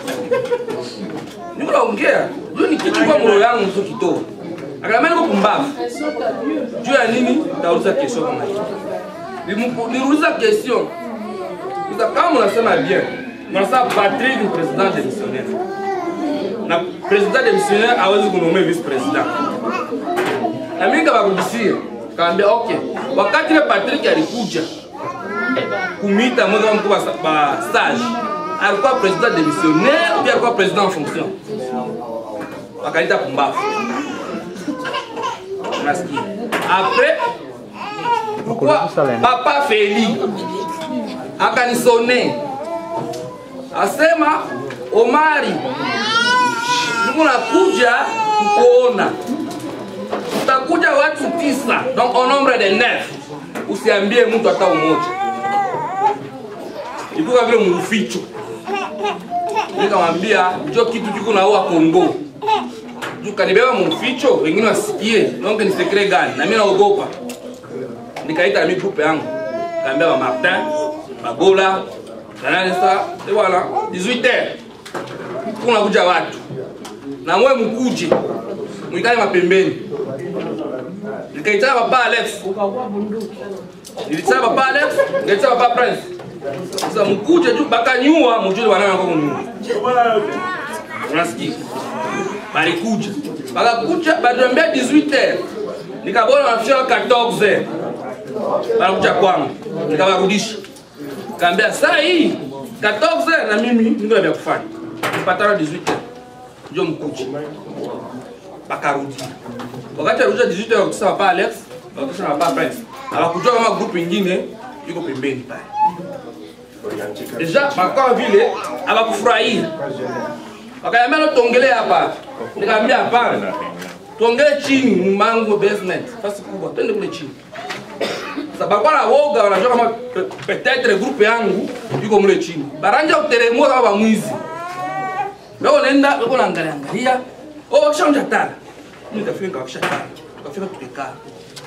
Niko naongea ndio ni kitu kwa moyo yangu mtu kitoa, akaemea yuko pumbavu. Juu ya nini? Tauliza kesho kama hiyo. Niruliza question, kama unasema bien Nasa Patrick ni président démissionnaire. Na président démissionnaire hawezi kunomea vice président. Na mimi kabarudishia, kaambia okay, wakati ile Patrick alikuja kumita mmoja mkuu wa stage, alikuwa président démissionnaire ou alikuwa président en fonction. Wakaita pumbafu. Nasikia. Après pourquoi papa Feli akanisonner asema Omari, niko nakuja kukuona, utakuja watu tisa, donc au nombre de neuf, usiambie mtu hata umoja. Ikuwa vile mficho. Nikamwambia njoo kitu kiko na huwa Kongo. Tukanibeba mficho, wengine wasikie, donc ni secret gani? Na mimi naogopa. Nikaita mimi groupe yangu. Kaambia ba Martin, Babola, Nana sasa, et voilà, dix-huit heures. Kuna kuja watu. Na mwe mkuje. Mwikale mapembeni. Nikaita baba Alex. Nilitaka baba Alex, nilitaka baba Prince. Sasa mkuje tu bakanyua, mjue wanana kwa mnyua. Unasikia? Bali kuja. Baka kuja, badambia dix-huit heures. Nikabona wafika quatorze heures. Bala kuja kwangu. Nikawarudisha. Kaambia saa hii quatorze heures na mimi niko na vya kufanya. Patana dix-huit heures. Ndio mkuchi. Bakarudi. Wakati arudi dix-huit heures kusema papa Alex, wakisha na papa Prince. Abakujua kama group nyingine yuko pembeni pale. Deja makao vile abakufurahia. Wakaniambia no tuongelee hapa. Nikamwambia hapana. Tuongelee chini mango basement. Fasi kubwa. Twende kule chini. Sababu kwa woga wanajua kama peut-être groupe yangu yuko mle chini. Baranja uteremua kama mwizi. Leo nenda uko naangalia angalia. Oh wakishaonja tala. Mimi nitafika wakisha tala. Tukafika tukikaa.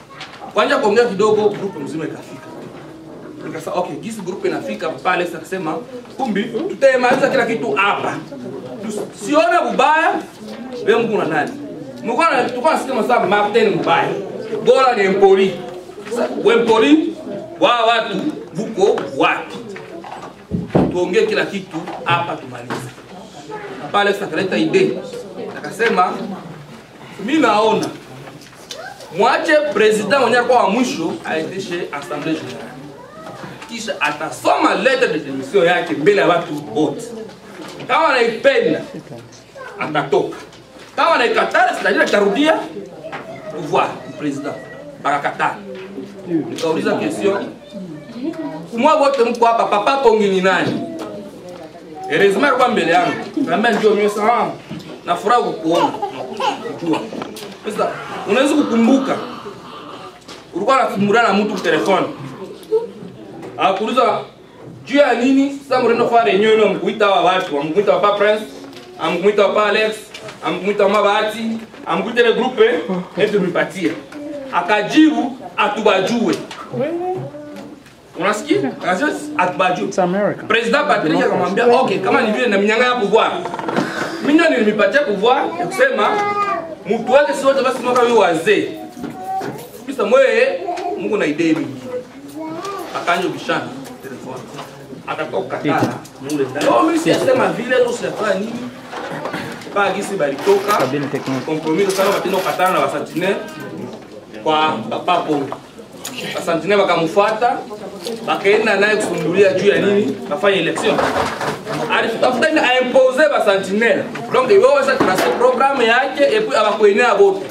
Kwanja kuongea kidogo group mzima ikafika. Nikasema okay, gisi group inafika pale sasa kusema kumbi tutemaliza kila kitu hapa. Sione ubaya wewe Mungu na nani. Mungu na tukao sikia msaba Martin mbaya. Bora ni mpoli. Wempoli wa watu vuko wapi? Tuongee kila kitu hapa tumalize. Pale sasa kaleta idea. Akasema mimi naona mwache president mwenye kwa wa mwisho aendeshe assemblée générale. Kisha atasoma lettre de démission yake mbele ya watu wote. Kama anaipenda atatoka. Kama anaikataa sasa atarudia pouvoir du président. Bakakataa. Nikauliza question. Kumwa wote mko hapa papa Kongi ni nani? Heureusement kwa mbele yangu. Kama ndio mimi sana. Na furaha kukuona. Kujua. Sasa unaweza kukumbuka ulikuwa unafumurana na mtu kwa telefoni. Akuuliza juu ya nini? Sasa mreno kwa renyo mkuita hawa watu, mkuita papa Prince, amkuita papa Alex, amkuita mabati, amkuita ile groupe, hebu tumipatie. Akajibu atubajue. Unasikia? Akasema atubajue. President Patrick akamwambia okay, kama ni vile na mnyang'anya pouvoir. Mimi ndio nilipatia pouvoir kusema mtu wake si wote basi mwaka wewe wazee. Bisa mwe Mungu na idea mingi. Akanyo bishana telefoni. Akatoka tata mule ndani. Oh mimi sisema vile au sifanya nini? Kwa gisi balitoka. Compromise sana batendo katana na basantine kwa papa Pongo. Basantine bakamfuata bakaenda naye kusundulia juu ya nini? Bafanya election. Alitafuta ni aimposer basantine. Donc il va tracer programme yake et puis abakoenea bote.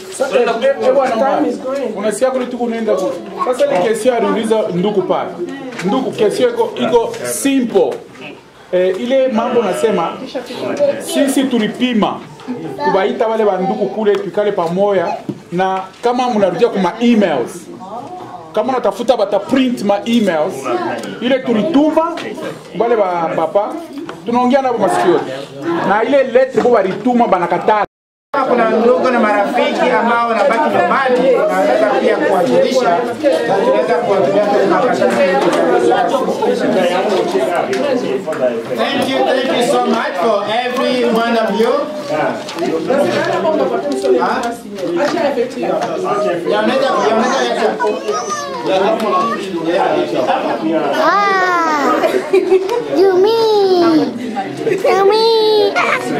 Unasikia kule tuko nenda kwa. Sasa ile kesi aliuliza ndugu pale. Ndugu kesi iko iko simple. Eh, ile mambo nasema sisi tulipima kubaita wale banduku kule tukale pamoja na kama mnarudia kwa emails. Kama unatafuta bata print ma emails ile tulituma wale ba papa tunaongea nao masikio. Na ile letter bo balituma banakataa. Kuna ndugu na marafiki ambao wanabaki nyumbani na wanaweza pia kuwajulisha na tunaweza kuwatumia kwa Thank you, thank you so much for every one of you. Ah, you mean, you mean.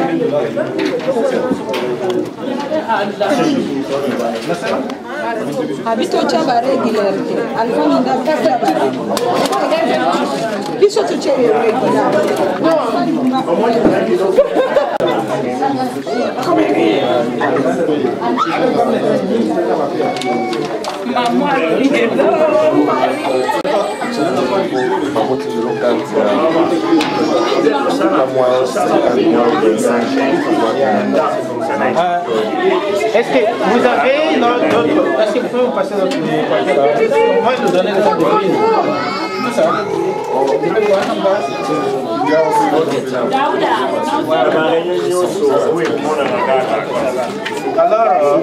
Habito chaba regular ke alfani nda kasa bare biso to chebe regular Maman, est-ce que vous avez d'autres... Est-ce que vous pouvez me passer d'autres... Moi, je vous donne les figurines. Alors,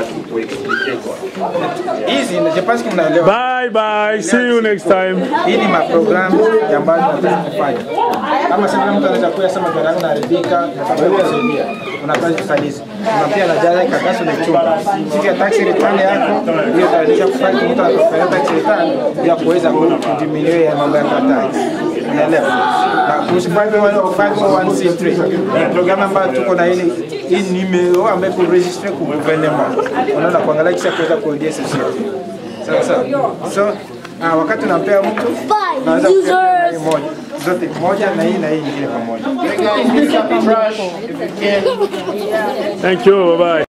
easy, je pense que mnaelewa. Bye bye, see you next time. Hii ni maprogramu ambayo tunataka kufanya. Kama sasa mtu anaweza kuja sema gari yangu inaharibika, na kusaidia. Unapaswa kusaidia. Unapia na jaza ikakaso na chumba. Siku ya taxi return yako, hiyo itanisha kufanya mtu atafanya taxi return ya kuweza kudiminuer ya mambo ya taxi. Unaelewa? Na kuhusu five one C three. Programu ambayo tuko na ile hii numero ambayo ku register ku gouvernement. Unaona kuangalia kisha kuweza kurudia sisi. Sawa sawa. So, ah wakati unampea mtu naweza kupeana moja. Zote moja na hii na hii nyingine pamoja. Thank you, bye bye.